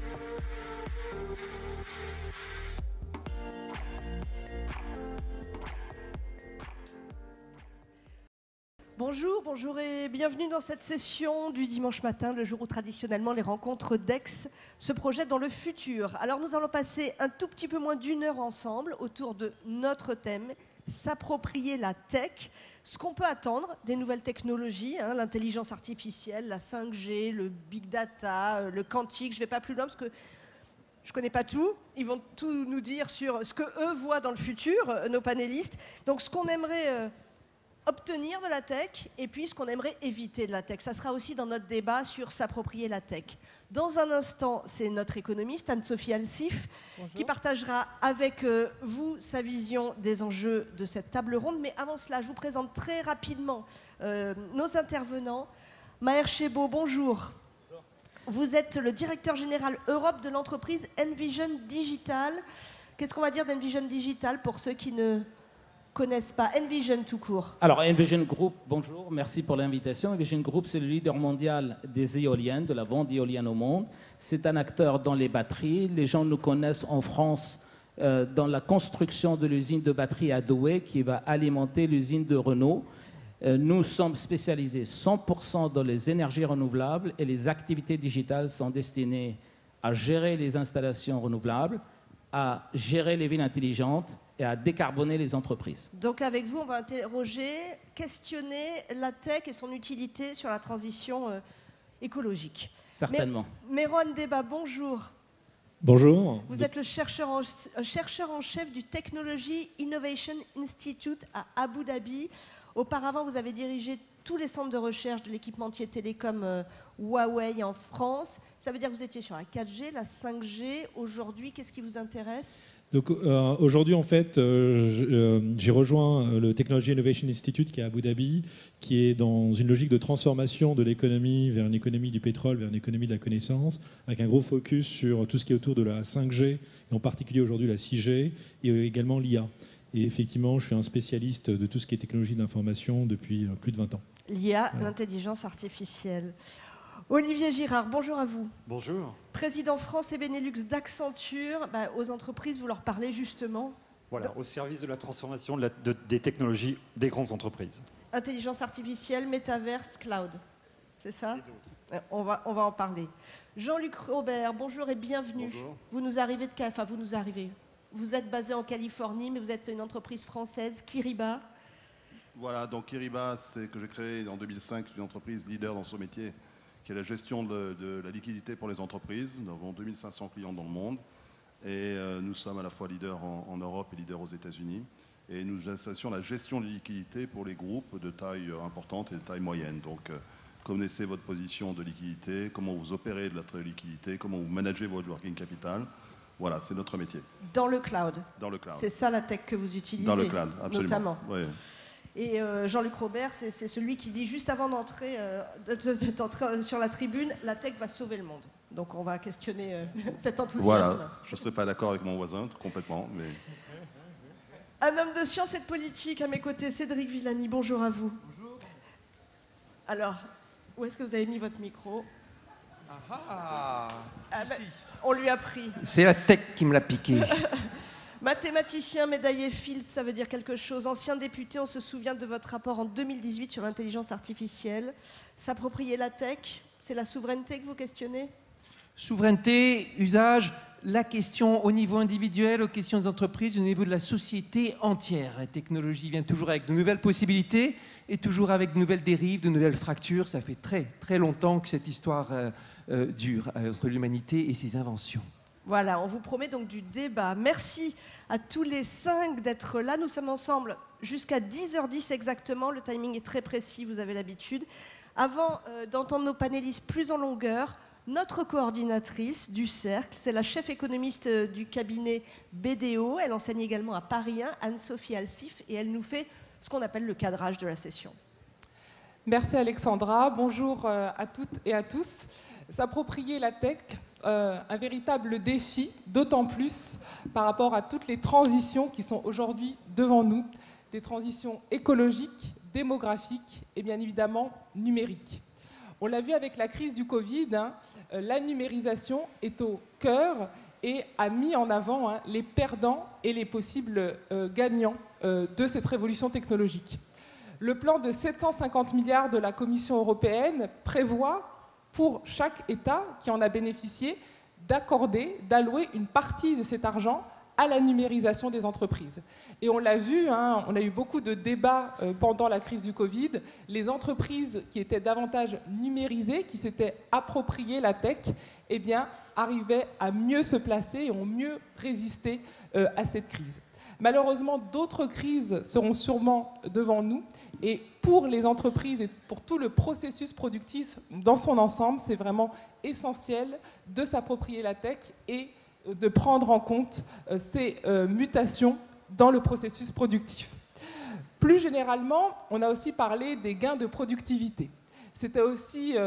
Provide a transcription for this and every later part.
Bonjour, bonjour et bienvenue dans cette session du dimanche matin, le jour où traditionnellement les rencontres d'Aix se projettent dans le futur. Alors nous allons passer un tout petit peu moins d'une heure ensemble autour de notre thème, s'approprier la tech, ce qu'on peut attendre des nouvelles technologies, l'intelligence artificielle, la 5G, le big data, le quantique. Je ne vais pas plus loin parce que je ne connais pas tout. Ils vont tout nous dire sur ce qu'eux voient dans le futur, nos panélistes. Donc ce qu'on aimerait obtenir de la tech et puis ce qu'on aimerait éviter de la tech. Ça sera aussi dans notre débat sur s'approprier la tech. Dans un instant, c'est notre économiste Anne-Sophie Alsif qui partagera avec vous sa vision des enjeux de cette table ronde. Mais avant cela, je vous présente très rapidement nos intervenants. Maher Chebo, bonjour. Vous êtes le directeur général Europe de l'entreprise Envision Digital. Qu'est-ce qu'on va dire d'Envision Digital pour ceux qui ne connaissent pas Envision tout court? Alors, Envision Group, bonjour, merci pour l'invitation. Envision Group, c'est le leader mondial des éoliennes, de la vente d'éoliennes au monde. C'est un acteur dans les batteries. Les gens nous connaissent en France dans la construction de l'usine de batteries à Douai qui va alimenter l'usine de Renault. Nous sommes spécialisés 100% dans les énergies renouvelables et les activités digitales sont destinées à gérer les installations renouvelables, à gérer les villes intelligentes et à décarboner les entreprises. Donc avec vous, on va interroger, questionner la tech et son utilité sur la transition écologique. Certainement. Meron Deba, bonjour. Bonjour. Vous êtes le chercheur en chef du Technology Innovation Institute à Abu Dhabi. Auparavant, vous avez dirigé tous les centres de recherche de l'équipementier télécom Huawei en France. Ça veut dire que vous étiez sur la 4G, la 5G. Aujourd'hui, qu'est-ce qui vous intéresse ? Donc aujourd'hui, en fait, j'ai rejoint le Technology Innovation Institute qui est à Abu Dhabi, qui est dans une logique de transformation de l'économie vers une économie du pétrole, vers une économie de la connaissance, avec un gros focus sur tout ce qui est autour de la 5G, et en particulier aujourd'hui la 6G, et également l'IA. Et effectivement, je suis un spécialiste de tout ce qui est technologie de l'information depuis plus de 20 ans. L'IA, l'intelligence artificielle. Olivier Girard, bonjour à vous. Bonjour. Président France et Benelux d'Accenture. Aux entreprises, vous leur parlez justement. Voilà, au service de la transformation des technologies des grandes entreprises. Intelligence artificielle, métaverse, cloud. C'est ça ? On va en parler. Jean-Luc Robert, bonjour et bienvenue. Bonjour. Vous nous arrivez Vous êtes basé en Californie, mais vous êtes une entreprise française, Kiriba. Voilà, donc Kiriba, c'est que j'ai créé en 2005, une entreprise leader dans son métier, qui est la gestion de la liquidité pour les entreprises. Nous avons 2500 clients dans le monde et nous sommes à la fois leaders en Europe et leaders aux États-Unis. Et nous assurons la gestion des liquidités pour les groupes de taille importante et de taille moyenne. Donc, connaissez votre position de liquidité, comment vous opérez de la liquidité, comment vous managez votre working capital. Voilà, c'est notre métier. Dans le cloud. Dans le cloud. C'est ça la tech que vous utilisez. Dans le cloud, absolument. Notamment. Oui. Et Jean-Luc Robert, c'est celui qui dit juste avant d'entrer sur la tribune, la tech va sauver le monde. Donc on va questionner cet enthousiasme. Voilà, je ne serais pas d'accord avec mon voisin complètement. Mais... Un homme de science et de politique à mes côtés, Cédric Villani, bonjour à vous. Bonjour. Alors, où est-ce que vous avez mis votre micro ? Ici. On lui a pris. C'est la tech qui me l'a piqué. Mathématicien, médaillé Fields, ça veut dire quelque chose. Ancien député, on se souvient de votre rapport en 2018 sur l'intelligence artificielle. S'approprier la tech, c'est la souveraineté que vous questionnez ? Souveraineté, usage, la question au niveau individuel, aux questions des entreprises, au niveau de la société entière. La technologie vient toujours avec de nouvelles possibilités et toujours avec de nouvelles dérives, de nouvelles fractures. Ça fait très, très longtemps que cette histoire dure entre l'humanité et ses inventions. Voilà, on vous promet donc du débat. Merci à tous les 5 d'être là. Nous sommes ensemble jusqu'à 10h10 exactement. Le timing est très précis, vous avez l'habitude. Avant d'entendre nos panélistes plus en longueur, notre coordinatrice du cercle, c'est la chef économiste du cabinet BDO. Elle enseigne également à Paris 1, Anne-Sophie Alsif, et elle nous fait ce qu'on appelle le cadrage de la session. Merci Alexandra. Bonjour à toutes et à tous. S'approprier la tech, un véritable défi, d'autant plus par rapport à toutes les transitions qui sont aujourd'hui devant nous, des transitions écologiques, démographiques et bien évidemment numériques. On l'a vu avec la crise du Covid, la numérisation est au cœur et a mis en avant les perdants et les possibles gagnants de cette révolution technologique. Le plan de 750 milliards de la Commission européenne prévoit pour chaque État qui en a bénéficié d'accorder, d'allouer une partie de cet argent à la numérisation des entreprises. Et on l'a vu, on a eu beaucoup de débats pendant la crise du Covid. Les entreprises qui étaient davantage numérisées, qui s'étaient appropriées la tech, eh bien, arrivaient à mieux se placer et ont mieux résisté à cette crise. Malheureusement, d'autres crises seront sûrement devant nous. Et pour les entreprises et pour tout le processus productif dans son ensemble, c'est vraiment essentiel de s'approprier la tech et de prendre en compte ces mutations dans le processus productif. Plus généralement, on a aussi parlé des gains de productivité. C'était aussi,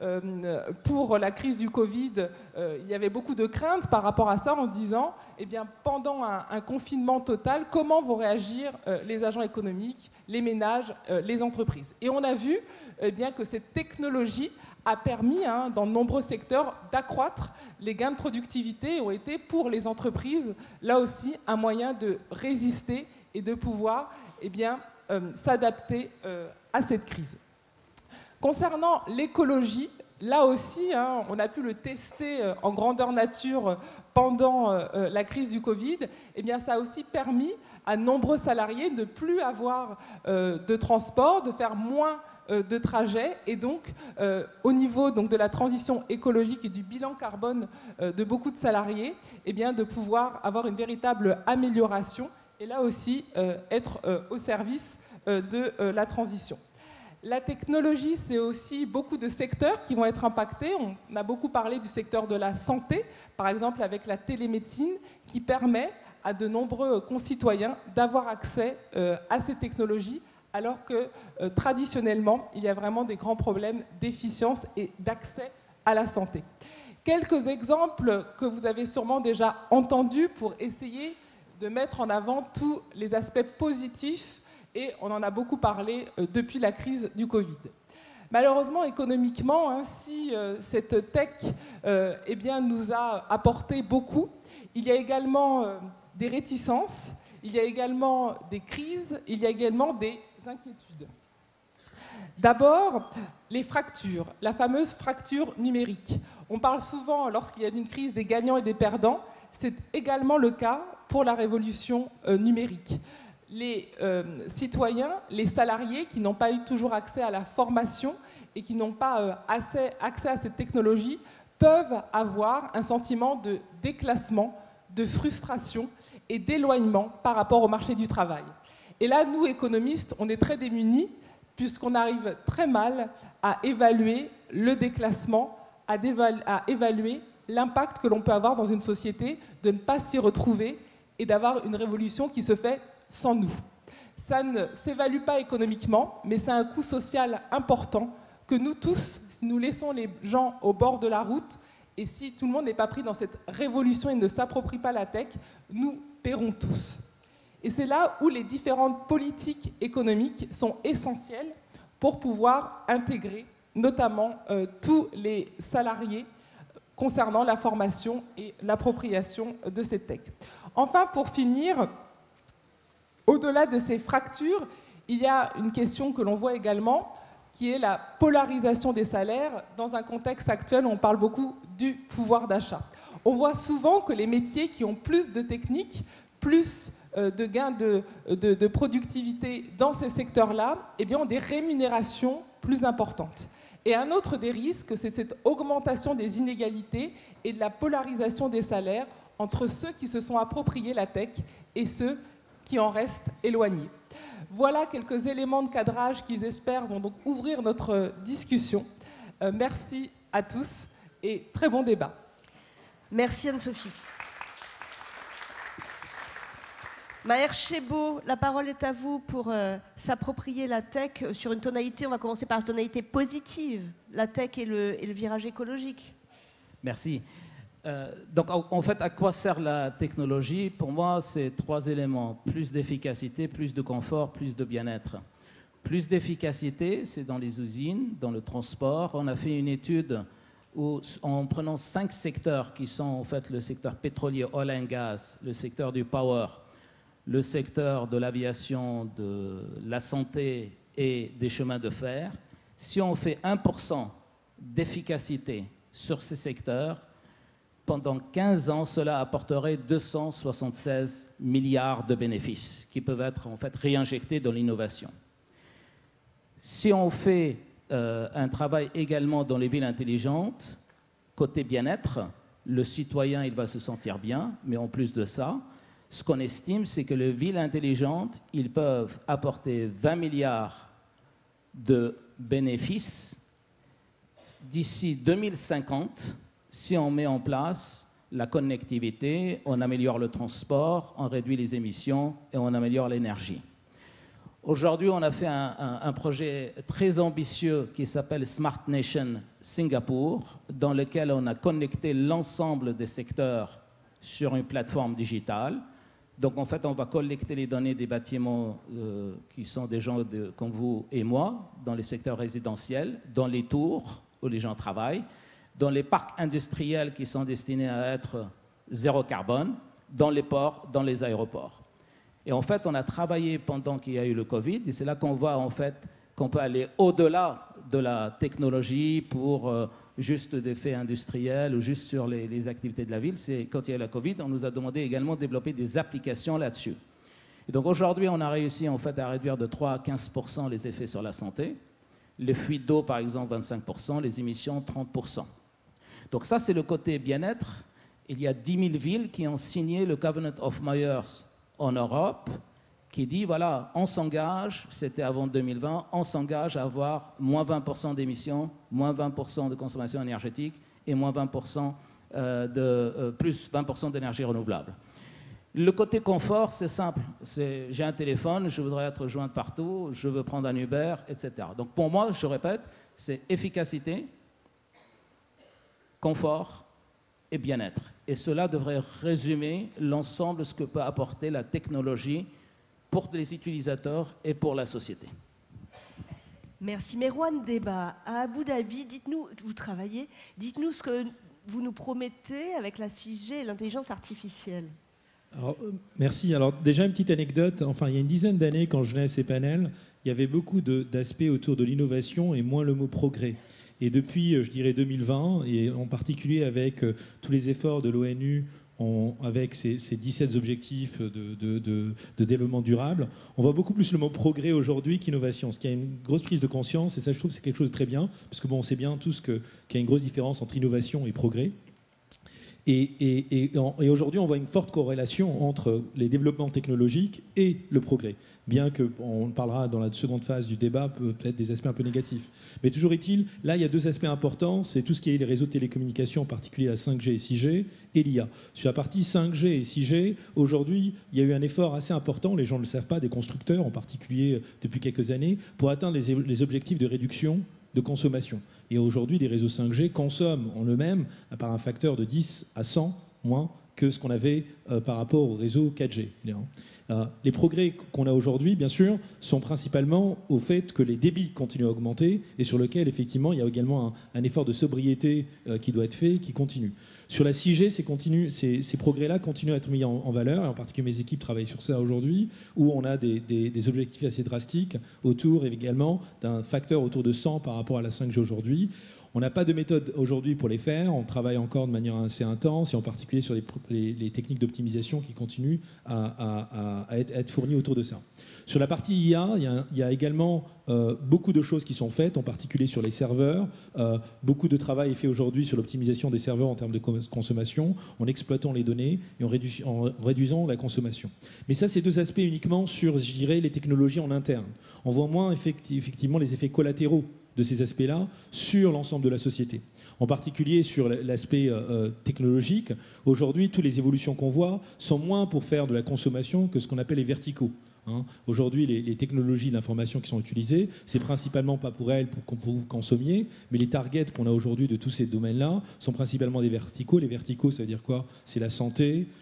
pour la crise du Covid, il y avait beaucoup de craintes par rapport à ça en disant, eh bien, pendant un confinement total, comment vont réagir les agents économiques, les ménages, les entreprises. Et on a vu eh bien, que cette technologie a permis, dans de nombreux secteurs, d'accroître les gains de productivité et ont été, pour les entreprises, là aussi, un moyen de résister et de pouvoir eh bien, s'adapter à cette crise. Concernant l'écologie, là aussi, on a pu le tester en grandeur nature pendant la crise du Covid. Eh bien, ça a aussi permis à nombreux salariés de ne plus avoir de transport, de faire moins de trajets. Et donc, au niveau donc, de la transition écologique et du bilan carbone de beaucoup de salariés, eh bien, de pouvoir avoir une véritable amélioration et là aussi être au service de la transition. La technologie, c'est aussi beaucoup de secteurs qui vont être impactés. On a beaucoup parlé du secteur de la santé, par exemple avec la télémédecine, qui permet à de nombreux concitoyens d'avoir accès à ces technologies, alors que traditionnellement, il y a vraiment des grands problèmes d'efficience et d'accès à la santé. Quelques exemples que vous avez sûrement déjà entendus pour essayer de mettre en avant tous les aspects positifs. Et on en a beaucoup parlé depuis la crise du Covid. Malheureusement, économiquement, si cette tech eh bien, nous a apporté beaucoup, il y a également des réticences, il y a également des crises, il y a également des inquiétudes. D'abord, les fractures, la fameuse fracture numérique. On parle souvent, lorsqu'il y a une crise, des gagnants et des perdants. C'est également le cas pour la révolution numérique. Les citoyens, les salariés qui n'ont pas eu toujours accès à la formation et qui n'ont pas accès à cette technologie peuvent avoir un sentiment de déclassement, de frustration et d'éloignement par rapport au marché du travail. Et là, nous, économistes, on est très démunis puisqu'on arrive très mal à évaluer le déclassement, à évaluer l'impact que l'on peut avoir dans une société de ne pas s'y retrouver et d'avoir une révolution qui se fait sans nous. Ça ne s'évalue pas économiquement, mais c'est un coût social important que nous tous, si nous laissons les gens au bord de la route, et si tout le monde n'est pas pris dans cette révolution et ne s'approprie pas la tech, nous paierons tous. Et c'est là où les différentes politiques économiques sont essentielles pour pouvoir intégrer notamment tous les salariés concernant la formation et l'appropriation de cette tech. Enfin, pour finir, au-delà de ces fractures, il y a une question que l'on voit également, qui est la polarisation des salaires dans un contexte actuel où on parle beaucoup du pouvoir d'achat. On voit souvent que les métiers qui ont plus de techniques, plus de gains de productivité dans ces secteurs-là, eh bien, ont des rémunérations plus importantes. Et un autre des risques, c'est cette augmentation des inégalités et de la polarisation des salaires entre ceux qui se sont appropriés la tech et ceux qui en restent éloignés. Voilà quelques éléments de cadrage qui, j'espère, vont donc ouvrir notre discussion. Merci à tous et très bon débat. Merci Anne-Sophie. Maher Chebo, la parole est à vous pour s'approprier la tech sur une tonalité. On va commencer par la tonalité positive, la tech et le virage écologique. Merci. Donc, en fait, à quoi sert la technologie? Pour moi, c'est 3 éléments. Plus d'efficacité, plus de confort, plus de bien-être. Plus d'efficacité, c'est dans les usines, dans le transport. On a fait une étude où, en prenant 5 secteurs qui sont en fait le secteur pétrolier, oil and gas, le secteur du power, le secteur de l'aviation, de la santé et des chemins de fer, si on fait 1% d'efficacité sur ces secteurs, pendant 15 ans, cela apporterait 276 milliards de bénéfices qui peuvent être en fait réinjectés dans l'innovation. Si on fait un travail également dans les villes intelligentes, côté bien-être, le citoyen il va se sentir bien, mais en plus de ça, ce qu'on estime, c'est que les villes intelligentes, ils peuvent apporter 20 milliards de bénéfices d'ici 2050 si on met en place la connectivité, on améliore le transport, on réduit les émissions et on améliore l'énergie. Aujourd'hui, on a fait un projet très ambitieux qui s'appelle Smart Nation Singapour, dans lequel on a connecté l'ensemble des secteurs sur une plateforme digitale. Donc, en fait, on va collecter les données des bâtiments qui sont des gens comme vous et moi, dans les secteurs résidentiels, dans les tours où les gens travaillent, dans les parcs industriels qui sont destinés à être zéro carbone, dans les ports, dans les aéroports. Et en fait, on a travaillé pendant qu'il y a eu le Covid, et c'est là qu'on voit en fait qu'on peut aller au-delà de la technologie pour juste des faits industriels ou juste sur les activités de la ville. C'est quand il y a eu la Covid, on nous a demandé également de développer des applications là-dessus. Et donc aujourd'hui, on a réussi en fait à réduire de 3 à 15% les effets sur la santé. Les fuites d'eau, par exemple, 25%, les émissions, 30%. Donc ça, c'est le côté bien-être. Il y a 10 000 villes qui ont signé le Covenant of Mayors en Europe, qui dit, voilà, on s'engage, c'était avant 2020, on s'engage à avoir moins 20% d'émissions, moins 20% de consommation énergétique et moins 20% plus 20% d'énergie renouvelable. Le côté confort, c'est simple. J'ai un téléphone, je voudrais être joint partout, je veux prendre un Uber, etc. Donc pour moi, je répète, c'est efficacité, confort et bien-être. Et cela devrait résumer l'ensemble de ce que peut apporter la technologie pour les utilisateurs et pour la société. Merci. Merwan Deba, à Abu Dhabi, dites-nous, vous travaillez, dites-nous ce que vous nous promettez avec la 6G et l'intelligence artificielle. Alors, merci. Alors déjà une petite anecdote. Enfin, il y a une dizaine d'années, quand je venais à ces panels, il y avait beaucoup d'aspects autour de l'innovation et moins le mot progrès. Et depuis, je dirais 2020, et en particulier avec tous les efforts de l'ONU, avec ces 17 objectifs de développement durable, on voit beaucoup plus le mot progrès aujourd'hui qu'innovation. Ce qui a une grosse prise de conscience, et ça, je trouve, c'est quelque chose de très bien, parce que bon, on sait bien tous qu'il y a une grosse différence entre innovation et progrès. Et aujourd'hui, on voit une forte corrélation entre les développements technologiques et le progrès. Bien qu'on parlera dans la seconde phase du débat peut-être des aspects un peu négatifs. Mais toujours est-il, là, il y a deux aspects importants. C'est tout ce qui est les réseaux de télécommunications, en particulier la 5G et 6G, et l'IA. Sur la partie 5G et 6G, aujourd'hui, il y a eu un effort assez important, les gens ne le savent pas, des constructeurs, en particulier depuis quelques années, pour atteindre les objectifs de réduction de consommation. Et aujourd'hui, les réseaux 5G consomment en eux-mêmes par un facteur de 10 à 100 moins que ce qu'on avait par rapport au réseau 4G. Les progrès qu'on a aujourd'hui, bien sûr, sont principalement au fait que les débits continuent à augmenter et sur lequel, effectivement, il y a également un effort de sobriété qui doit être fait et qui continue. Sur la 6G, ces progrès-là continuent à être mis en valeur, et en particulier mes équipes travaillent sur ça aujourd'hui, où on a des objectifs assez drastiques autour également d'un facteur autour de 100 par rapport à la 5G aujourd'hui. On n'a pas de méthode aujourd'hui pour les faire, on travaille encore de manière assez intense, et en particulier sur les techniques d'optimisation qui continuent à être fournies autour de ça. Sur la partie IA, il y a également beaucoup de choses qui sont faites, en particulier sur les serveurs. Beaucoup de travail est fait aujourd'hui sur l'optimisation des serveurs en termes de consommation, en exploitant les données et en réduisant la consommation. Mais ça, c'est deux aspects uniquement sur, je dirais, les technologies en interne. On voit moins effectivement les effets collatéraux de ces aspects-là sur l'ensemble de la société. En particulier sur l'aspect technologique, aujourd'hui, toutes les évolutions qu'on voit sont moins pour faire de la consommation que ce qu'on appelle les verticaux. Aujourd'hui, les technologies d'information qui sont utilisées, c'est principalement pas pour elles, pour que vous consommiez, mais les targets qu'on a aujourd'hui de tous ces domaines-là sont principalement des verticaux. Les verticaux, ça veut dire quoi? C'est la santé,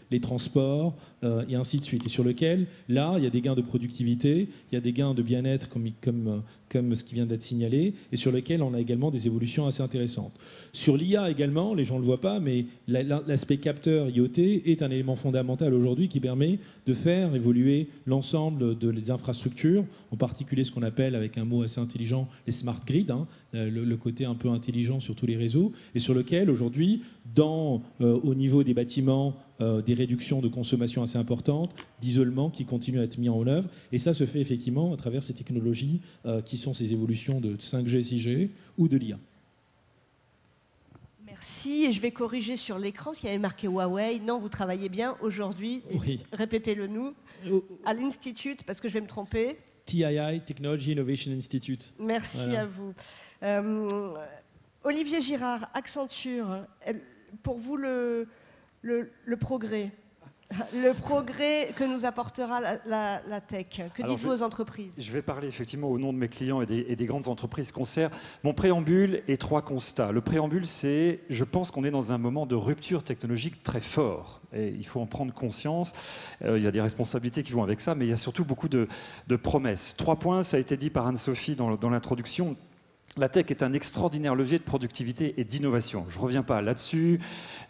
les transports, et ainsi de suite. Et sur lequel, là, il y a des gains de productivité, il y a des gains de bien-être comme ce qui vient d'être signalé, et sur lequel on a également des évolutions assez intéressantes. Sur l'IA également, les gens ne le voient pas, mais l'aspect capteur IoT est un élément fondamental aujourd'hui qui permet de faire évoluer l'ensemble des infrastructures, en particulier ce qu'on appelle, avec un mot assez intelligent, les smart grids, hein, le côté un peu intelligent sur tous les réseaux, et sur lequel aujourd'hui, au niveau des bâtiments, des réductions de consommation assez importantes, d'isolement qui continuent à être mis en œuvre. Et ça se fait effectivement à travers ces technologies qui sont ces évolutions de 5G, 6G ou de l'IA. Merci, et je vais corriger sur l'écran, parce qu'il y avait marqué Huawei. Non, vous travaillez bien aujourd'hui. Oui. Répétez-le nous. À l'Institute, parce que je vais me tromper. TII, Technology Innovation Institute. Merci voilà. à vous. Olivier Girard, Accenture, pour vous le progrès. Le progrès que nous apportera la tech. Que dites-vous aux entreprises? Je vais parler effectivement au nom de mes clients et des grandes entreprises qu'on sert. Mon préambule est 3 constats. Le préambule, c'est, je pense qu'on est dans un moment de rupture technologique très fort. Et il faut en prendre conscience. Il y a des responsabilités qui vont avec ça, mais il y a surtout beaucoup de promesses. 3 points, ça a été dit par Anne-Sophie dans l'introduction. La tech est un extraordinaire levier de productivité et d'innovation. Je ne reviens pas là-dessus,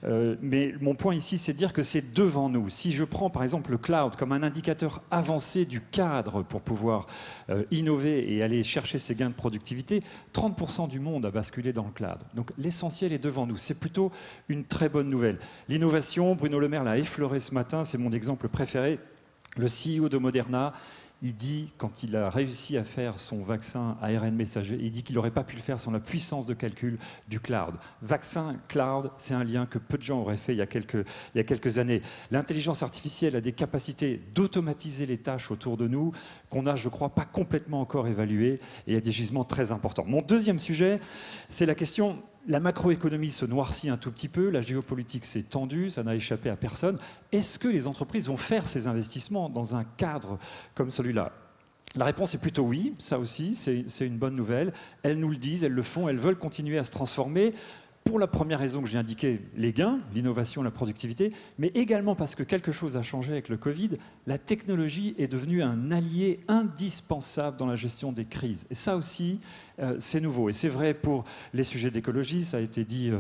mais mon point ici, c'est de dire que c'est devant nous. Si je prends par exemple le cloud comme un indicateur avancé du cadre pour pouvoir innover et aller chercher ces gains de productivité, 30% du monde a basculé dans le cloud. Donc l'essentiel est devant nous. C'est plutôt une très bonne nouvelle. L'innovation, Bruno Le Maire l'a effleuré ce matin, c'est mon exemple préféré. Le CEO de Moderna, il dit, quand il a réussi à faire son vaccin ARN messager, il dit qu'il n'aurait pas pu le faire sans la puissance de calcul du cloud. Vaccin, cloud, c'est un lien que peu de gens auraient fait il y a quelques années. L'intelligence artificielle a des capacités d'automatiser les tâches autour de nous qu'on n'a, je crois, pas complètement encore évaluées, et il y a des gisements très importants. Mon deuxième sujet, c'est la question... La macroéconomie se noircit un tout petit peu, la géopolitique s'est tendue, ça n'a échappé à personne. Est-ce que les entreprises vont faire ces investissements dans un cadre comme celui-là? La réponse est plutôt oui, ça aussi, c'est une bonne nouvelle. Elles nous le disent, elles le font, elles veulent continuer à se transformer. Pour la première raison que j'ai indiquée, les gains, l'innovation, la productivité, mais également parce que quelque chose a changé avec le Covid, la technologie est devenue un allié indispensable dans la gestion des crises. Et ça aussi, c'est nouveau. Et c'est vrai pour les sujets d'écologie, ça a été dit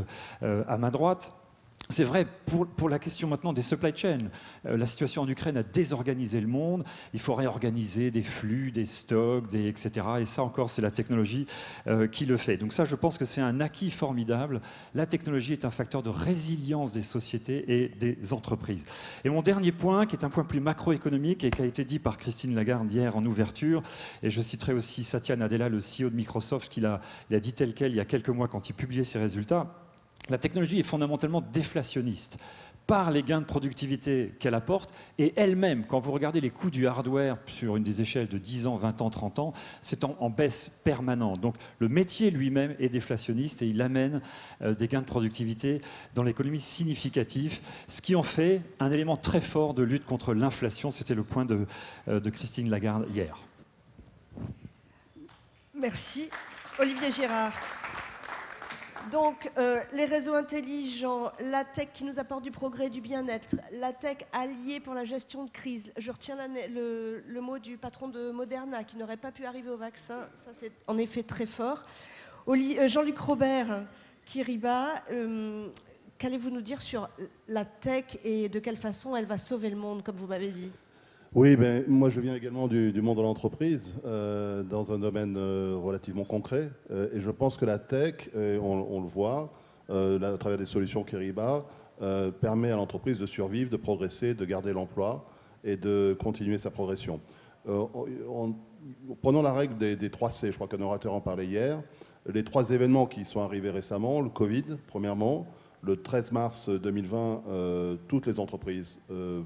à ma droite. C'est vrai pour la question maintenant des supply chains. La situation en Ukraine a désorganisé le monde. Il faut réorganiser des flux, des stocks, etc. Et ça encore, c'est la technologie qui le fait. Donc ça, je pense que c'est un acquis formidable. La technologie est un facteur de résilience des sociétés et des entreprises. Et mon dernier point, qui est un point plus macroéconomique et qui a été dit par Christine Lagarde hier en ouverture, et je citerai aussi Satya Nadella, le CEO de Microsoft, il a dit tel quel il y a quelques mois quand il publiait ses résultats. La technologie est fondamentalement déflationniste par les gains de productivité qu'elle apporte, et elle-même, quand vous regardez les coûts du hardware sur une des échelles de 10 ans, 20 ans, 30 ans, c'est en baisse permanente. Donc le métier lui-même est déflationniste et il amène des gains de productivité dans l'économie significatifs, ce qui en fait un élément très fort de lutte contre l'inflation. C'était le point de Christine Lagarde hier. Merci. Olivier Girard. Donc, les réseaux intelligents, la tech qui nous apporte du progrès, du bien-être, la tech alliée pour la gestion de crise. Je retiens le mot du patron de Moderna qui n'aurait pas pu arriver au vaccin. Ça, c'est en effet très fort. Jean-Luc Robert, Kiriba, qu'allez-vous nous dire sur la tech et de quelle façon elle va sauver le monde, comme vous m'avez dit? Oui, moi je viens également du monde de l'entreprise, dans un domaine relativement concret. Et je pense que la tech, on le voit, à travers des solutions Kiriba, permet à l'entreprise de survivre, de progresser, de garder l'emploi et de continuer sa progression. Prenons la règle des 3 C, je crois qu'un orateur en parlait hier. Les 3 événements qui sont arrivés récemment, le Covid, premièrement. Le 13 mars 2020, toutes les entreprises ne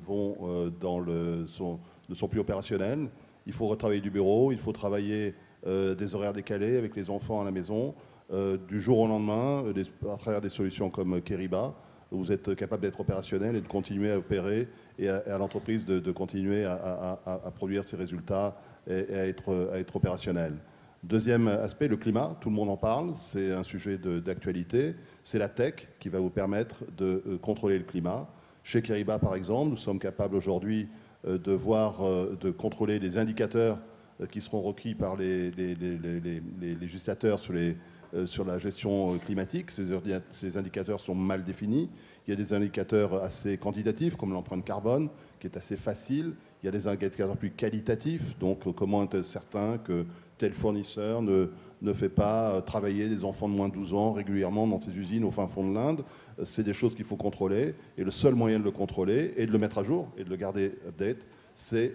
sont plus opérationnelles. Il faut retravailler du bureau, il faut travailler des horaires décalés avec les enfants à la maison. Du jour au lendemain, à travers des solutions comme Kiriba, vous êtes capable d'être opérationnel et de continuer à opérer et à l'entreprise de continuer à produire ses résultats et à être opérationnel. Deuxième aspect, le climat, tout le monde en parle, c'est un sujet d'actualité. C'est la tech qui va vous permettre de contrôler le climat. Chez Kiriba, par exemple, nous sommes capables aujourd'hui de contrôler les indicateurs qui seront requis par les législateurs sur la gestion climatique. Ces indicateurs sont mal définis. Il y a des indicateurs assez quantitatifs, comme l'empreinte carbone, qui est assez facile. Il y a des indicateurs plus qualitatifs, donc comment être certain que tel fournisseur ne fait pas travailler des enfants de moins de 12 ans régulièrement dans ses usines au fin fond de l'Inde. C'est des choses qu'il faut contrôler. Et le seul moyen de le contrôler et de le mettre à jour et de le garder update, c'est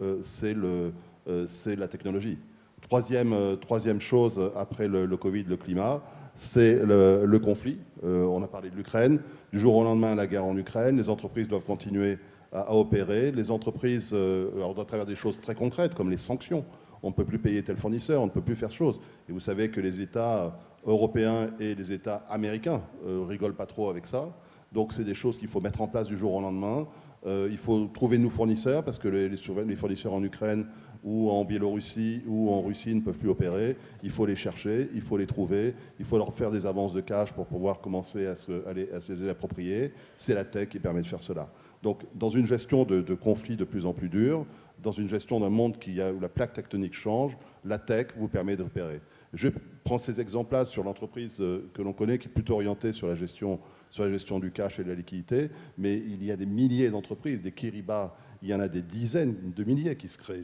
la technologie. Troisième chose, après le Covid, le climat, c'est le conflit. On a parlé de l'Ukraine. Du jour au lendemain, la guerre en Ukraine, les entreprises doivent continuer à opérer. Les entreprises, alors, à travers des choses très concrètes, comme les sanctions. On ne peut plus payer tel fournisseur, on ne peut plus faire chose. Et vous savez que les États européens et les États américains rigolent pas trop avec ça. Donc c'est des choses qu'il faut mettre en place du jour au lendemain. Il faut trouver de nouveaux fournisseurs, parce que les fournisseurs en Ukraine ou en Biélorussie ou en Russie ne peuvent plus opérer. Il faut les chercher, il faut les trouver, il faut leur faire des avances de cash pour pouvoir commencer à se les approprier. C'est la tech qui permet de faire cela. Donc dans une gestion de conflits de plus en plus durs, dans une gestion d'un monde où la plaque tectonique change, la tech vous permet de repérer. Je prends ces exemples-là sur l'entreprise que l'on connaît, qui est plutôt orientée sur la gestion du cash et de la liquidité, mais il y a des milliers d'entreprises, des Kiriba, il y en a des dizaines de milliers qui se créent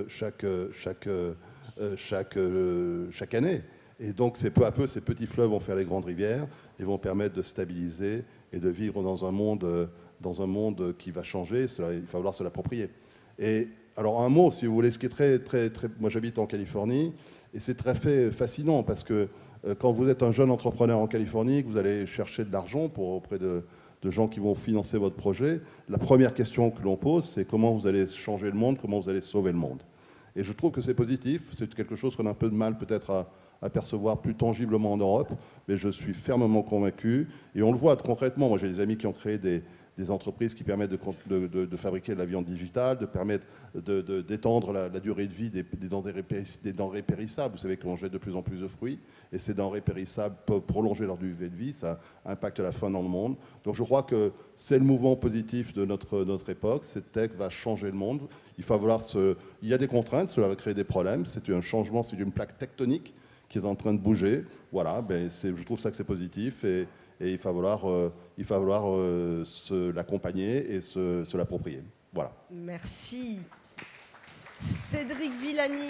chaque année. Et donc, peu à peu, ces petits fleuves vont faire les grandes rivières et vont permettre de stabiliser et de vivre dans un monde qui va changer. Il va falloir se l'approprier. Et alors, un mot, si vous voulez, ce qui est très... Moi, j'habite en Californie, et c'est très fascinant parce que quand vous êtes un jeune entrepreneur en Californie, que vous allez chercher de l'argent auprès de gens qui vont financer votre projet, la première question que l'on pose, c'est comment vous allez changer le monde, comment vous allez sauver le monde. Et je trouve que c'est positif, c'est quelque chose qu'on a un peu de mal peut-être à percevoir plus tangiblement en Europe, mais je suis fermement convaincu, et on le voit concrètement. Moi, j'ai des amis qui ont créé des entreprises qui permettent de fabriquer de la viande digitale, de permettre d'étendre la durée de vie des denrées périssables. Vous savez qu'on jette de plus en plus de fruits, et ces denrées périssables peuvent prolonger leur durée de vie, ça impacte la faim dans le monde. Donc je crois que c'est le mouvement positif de notre époque. Cette tech va changer le monde. Il y a des contraintes, cela va créer des problèmes. C'est un changement, c'est une plaque tectonique qui est en train de bouger. Voilà, je trouve ça que c'est positif, et il va falloir l'accompagner et se l'approprier. Voilà. Merci. Cédric Villani.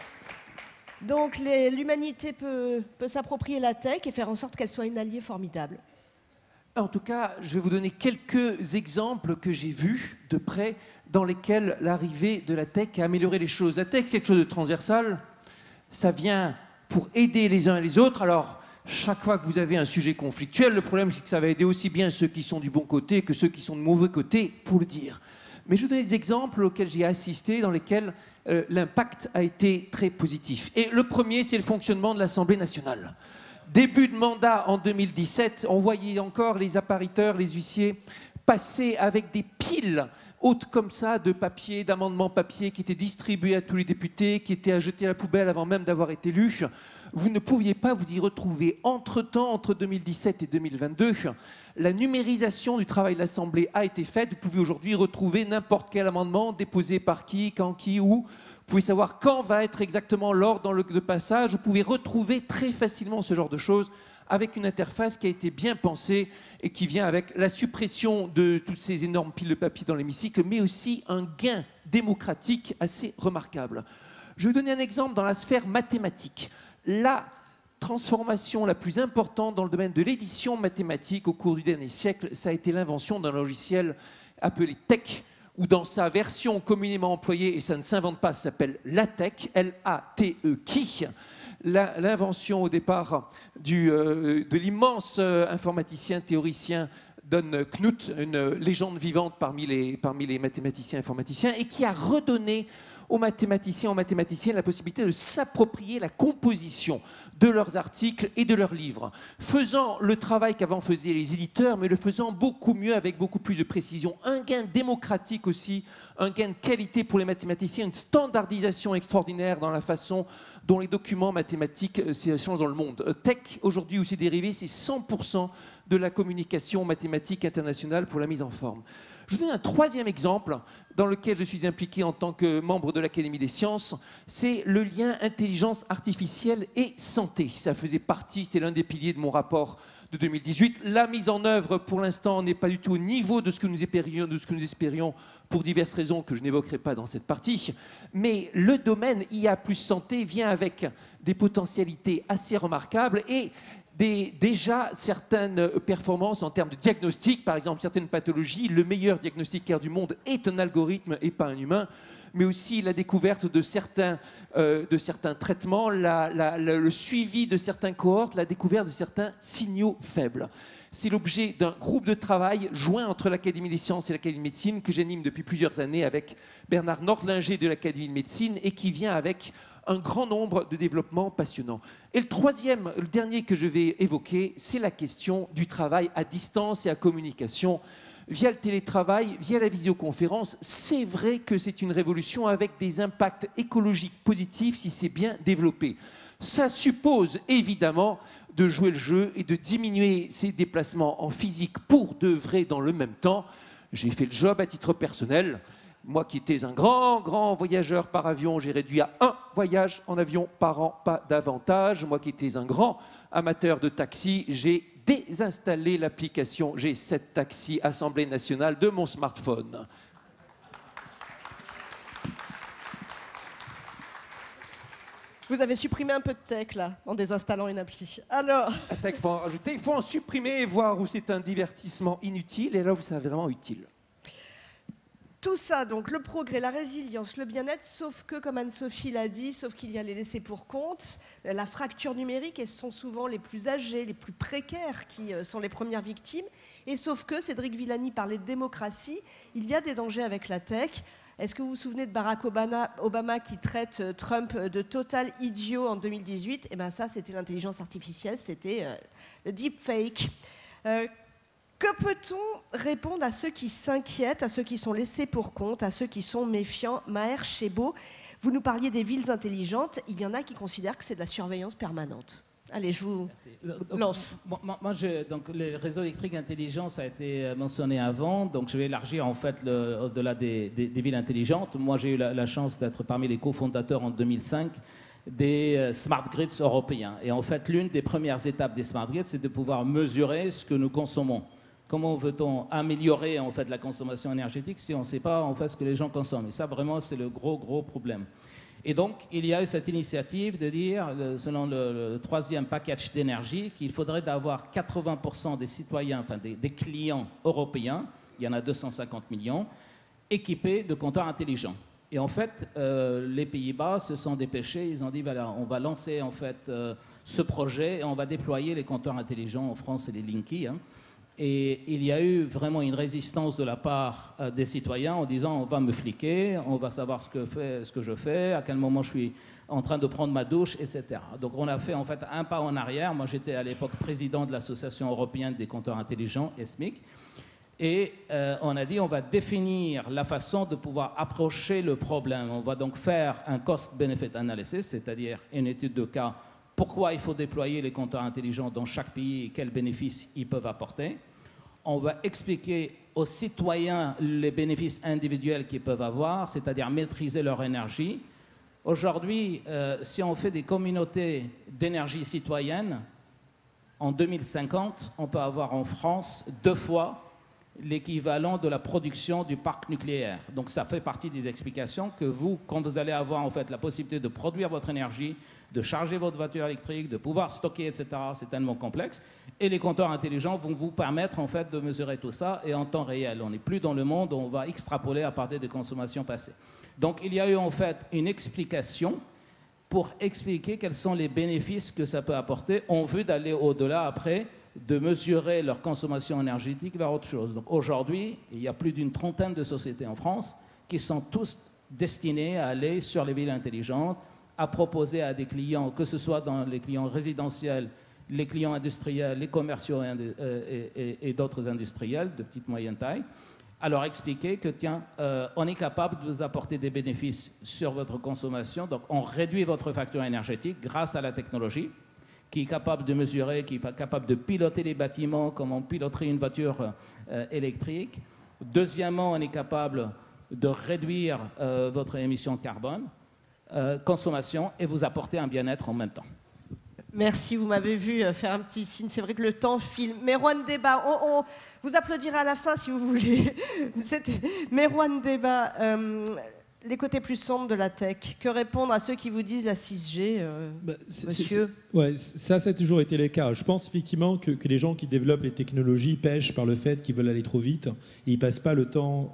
Donc l'humanité peut s'approprier la tech et faire en sorte qu'elle soit une alliée formidable. En tout cas, je vais vous donner quelques exemples que j'ai vus de près dans lesquels l'arrivée de la tech a amélioré les choses. La tech, c'est quelque chose de transversal. Ça vient pour aider les uns et les autres. Alors, chaque fois que vous avez un sujet conflictuel, le problème, c'est que ça va aider aussi bien ceux qui sont du bon côté que ceux qui sont du mauvais côté, pour le dire. Mais je vous donne des exemples auxquels j'ai assisté, dans lesquels l'impact a été très positif. Et le premier, c'est le fonctionnement de l'Assemblée nationale. Début de mandat en 2017, on voyait encore les appariteurs, les huissiers, passer avec des piles hautes comme ça de papier, d'amendements papier qui étaient distribués à tous les députés, qui étaient à jeter à la poubelle avant même d'avoir été lus. Vous ne pouviez pas vous y retrouver. Entre-temps, entre 2017 et 2022, la numérisation du travail de l'Assemblée a été faite. Vous pouvez aujourd'hui retrouver n'importe quel amendement déposé par qui, quand, qui, où. Vous pouvez savoir quand va être exactement l'ordre de passage. Vous pouvez retrouver très facilement ce genre de choses avec une interface qui a été bien pensée et qui vient avec la suppression de toutes ces énormes piles de papier dans l'hémicycle, mais aussi un gain démocratique assez remarquable. Je vais vous donner un exemple dans la sphère mathématique. La transformation la plus importante dans le domaine de l'édition mathématique au cours du dernier siècle, ça a été l'invention d'un logiciel appelé TeX, ou dans sa version communément employée, et ça ne s'invente pas, ça s'appelle LaTeX, L-A-T-E-Q. L'invention au départ de l'immense informaticien, théoricien Don Knuth, une légende vivante parmi les mathématiciens informaticiens, et qui a redonné aux mathématiciens, aux mathématiciennes la possibilité de s'approprier la composition de leurs articles et de leurs livres, faisant le travail qu'avant faisaient les éditeurs, mais le faisant beaucoup mieux, avec beaucoup plus de précision. Un gain démocratique aussi, un gain de qualité pour les mathématiciens, une standardisation extraordinaire dans la façon dont les documents mathématiques s'échangent dans le monde. Tech, aujourd'hui, ou ses dérivés, c'est 100% de la communication mathématique internationale pour la mise en forme. Je vous donne un troisième exemple dans lequel je suis impliqué en tant que membre de l'Académie des sciences, c'est le lien intelligence artificielle et santé. Ça faisait partie, c'était l'un des piliers de mon rapport de 2018. La mise en œuvre, pour l'instant, n'est pas du tout au niveau de ce que nous espérions pour diverses raisons que je n'évoquerai pas dans cette partie. Mais le domaine IA plus santé vient avec des potentialités assez remarquables et déjà certaines performances en termes de diagnostic, par exemple certaines pathologies, le meilleur diagnostiquaire du monde est un algorithme et pas un humain, mais aussi la découverte de certains traitements, le suivi de certains cohortes, la découverte de certains signaux faibles. C'est l'objet d'un groupe de travail joint entre l'Académie des sciences et l'Académie de médecine que j'anime depuis plusieurs années avec Bernard Nordlinger de l'Académie de médecine et qui vient avec un grand nombre de développements passionnants. Et le dernier que je vais évoquer, c'est la question du travail à distance et à communication. Via le télétravail, via la visioconférence, c'est vrai que c'est une révolution avec des impacts écologiques positifs si c'est bien développé. Ça suppose évidemment de jouer le jeu et de diminuer ses déplacements en physique pour de vrai dans le même temps. J'ai fait le job à titre personnel. Moi qui étais un grand voyageur par avion, j'ai réduit à 1 voyage en avion par an, pas davantage. Moi qui étais un grand amateur de taxi, j'ai désinstallé l'application G7 Taxi Assemblée nationale de mon smartphone. Vous avez supprimé un peu de tech, là, en désinstallant une appli. Alors... La tech, il faut en rajouter, il faut en supprimer et voir où c'est un divertissement inutile et là où c'est vraiment utile. Tout ça, donc le progrès, la résilience, le bien-être, sauf que, comme Anne-Sophie l'a dit, sauf qu'il y a les laissés pour compte, la fracture numérique, et ce sont souvent les plus âgés, les plus précaires qui sont les premières victimes. Et sauf que, Cédric Villani parlait de démocratie, il y a des dangers avec la tech. Est-ce que vous vous souvenez de Barack Obama qui traite Trump de total idiot en 2018 ? Eh bien ça, c'était l'intelligence artificielle, c'était le deepfake. Que peut-on répondre à ceux qui s'inquiètent, à ceux qui sont laissés pour compte, à ceux qui sont méfiants ? Maher Chebo, vous nous parliez des villes intelligentes. Il y en a qui considèrent que c'est de la surveillance permanente. Allez, je vous lance. Donc, les réseaux électriques intelligents, ça a été mentionné avant. Donc, je vais élargir en fait au-delà des villes intelligentes. Moi, j'ai eu la chance d'être parmi les cofondateurs en 2005 des smart grids européens. Et en fait, l'une des premières étapes des smart grids, c'est de pouvoir mesurer ce que nous consommons. Comment veut-on améliorer en fait la consommation énergétique si on ne sait pas en fait ce que les gens consomment? Et ça, vraiment, c'est le gros problème. Et donc, il y a eu cette initiative de dire, selon le troisième package d'énergie, qu'il faudrait d'avoir 80% des citoyens, enfin des clients européens, il y en a 250 millions, équipés de compteurs intelligents. Et en fait, les Pays-Bas se sont dépêchés, ils ont dit, voilà, on va lancer en fait ce projet et on va déployer les compteurs intelligents en France et les Linky. Et il y a eu vraiment une résistance de la part des citoyens en disant on va me fliquer, on va savoir ce que je fais, à quel moment je suis en train de prendre ma douche, etc. Donc on a fait en fait un pas en arrière. Moi j'étais à l'époque président de l'Association européenne des compteurs intelligents, ESMIC, et on a dit on va définir la façon de pouvoir approcher le problème. On va donc faire un cost-benefit analysis, c'est-à-dire une étude de cas. Pourquoi il faut déployer les compteurs intelligents dans chaque pays et quels bénéfices ils peuvent apporter. On va expliquer aux citoyens les bénéfices individuels qu'ils peuvent avoir, c'est-à-dire maîtriser leur énergie. Aujourd'hui, si on fait des communautés d'énergie citoyenne, en 2050, on peut avoir en France 2 fois l'équivalent de la production du parc nucléaire. Donc ça fait partie des explications que vous, quand vous allez avoir en fait la possibilité de produire votre énergie, de charger votre voiture électrique, de pouvoir stocker, etc. C'est tellement complexe. Et les compteurs intelligents vont vous permettre en fait de mesurer tout ça et en temps réel. On n'est plus dans le monde où on va extrapoler à partir des consommations passées. Donc il y a eu en fait une explication pour expliquer quels sont les bénéfices que ça peut apporter en vue d'aller au-delà après, de mesurer leur consommation énergétique vers autre chose. Donc aujourd'hui, il y a plus d'une trentaine de sociétés en France qui sont tous destinées à aller sur les villes intelligentes, à proposer à des clients, que ce soit dans les clients résidentiels, les clients industriels, les commerciaux et d'autres industriels de petite moyenne taille, Alors expliquer que, tiens, on est capable de vous apporter des bénéfices sur votre consommation, donc on réduit votre facture énergétique grâce à la technologie, qui est capable de mesurer, qui est capable de piloter les bâtiments comme on piloterait une voiture électrique. Deuxièmement, on est capable de réduire votre émission carbone, consommation, et vous apporter un bien-être en même temps. Merci, vous m'avez vu faire un petit signe. C'est vrai que le temps file. Merwan Deba, on vous applaudirez à la fin si vous voulez. Merwan Deba, les côtés plus sombres de la tech. Que répondre à ceux qui vous disent la 6G, monsieur? Ouais, ça a toujours été le cas. Je pense effectivement que les gens qui développent les technologies pêchent par le fait qu'ils veulent aller trop vite et ils ne passent pas le temps,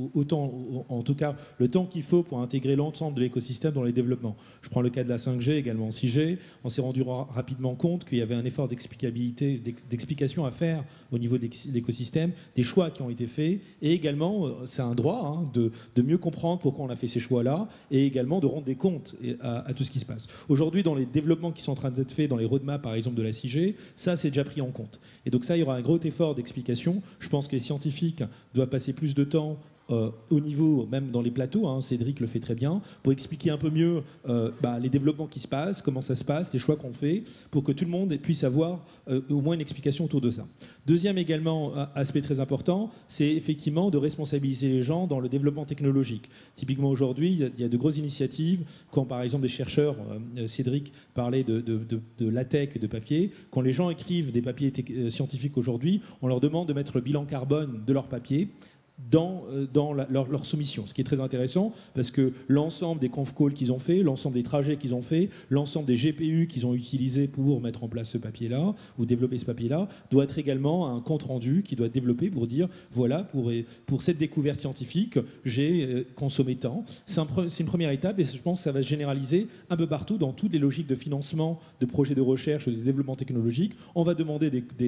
en tout cas le temps qu'il faut pour intégrer l'ensemble de l'écosystème dans les développements. Je prends le cas de la 5G, également 6G. On s'est rendu rapidement compte qu'il y avait un effort d'explicabilité, d'explication à faire au niveau de l'écosystème, des choix qui ont été faits et également, c'est un droit de mieux comprendre pourquoi on a fait ces choix-là et également de rendre des comptes à tout ce qui se passe. Aujourd'hui, dans les développements qui sont en train d'être faits dans les roadmaps, par exemple, de la 6G, ça, c'est déjà pris en compte. Et donc ça, il y aura un gros effort d'explication. Je pense que les scientifiques doivent passer plus de temps au niveau, même dans les plateaux, Cédric le fait très bien, pour expliquer un peu mieux les développements qui se passent, comment ça se passe, les choix qu'on fait, pour que tout le monde puisse avoir au moins une explication autour de ça. Deuxième également aspect très important, c'est effectivement de responsabiliser les gens dans le développement technologique. Typiquement aujourd'hui, il y a de grosses initiatives, quand par exemple des chercheurs, Cédric parlait de LaTeX et de papier, quand les gens écrivent des papiers scientifiques aujourd'hui, on leur demande de mettre le bilan carbone de leur papier dans leur soumission, ce qui est très intéressant parce que l'ensemble des conf calls qu'ils ont fait, l'ensemble des trajets qu'ils ont fait, l'ensemble des GPU qu'ils ont utilisés pour mettre en place ce papier-là ou développer ce papier-là doit être également un compte-rendu qui doit être développé pour dire voilà, pour cette découverte scientifique, j'ai consommé tant. C'est une première étape et je pense que ça va se généraliser un peu partout dans toutes les logiques de financement de projets de recherche ou de développement technologique. On va demander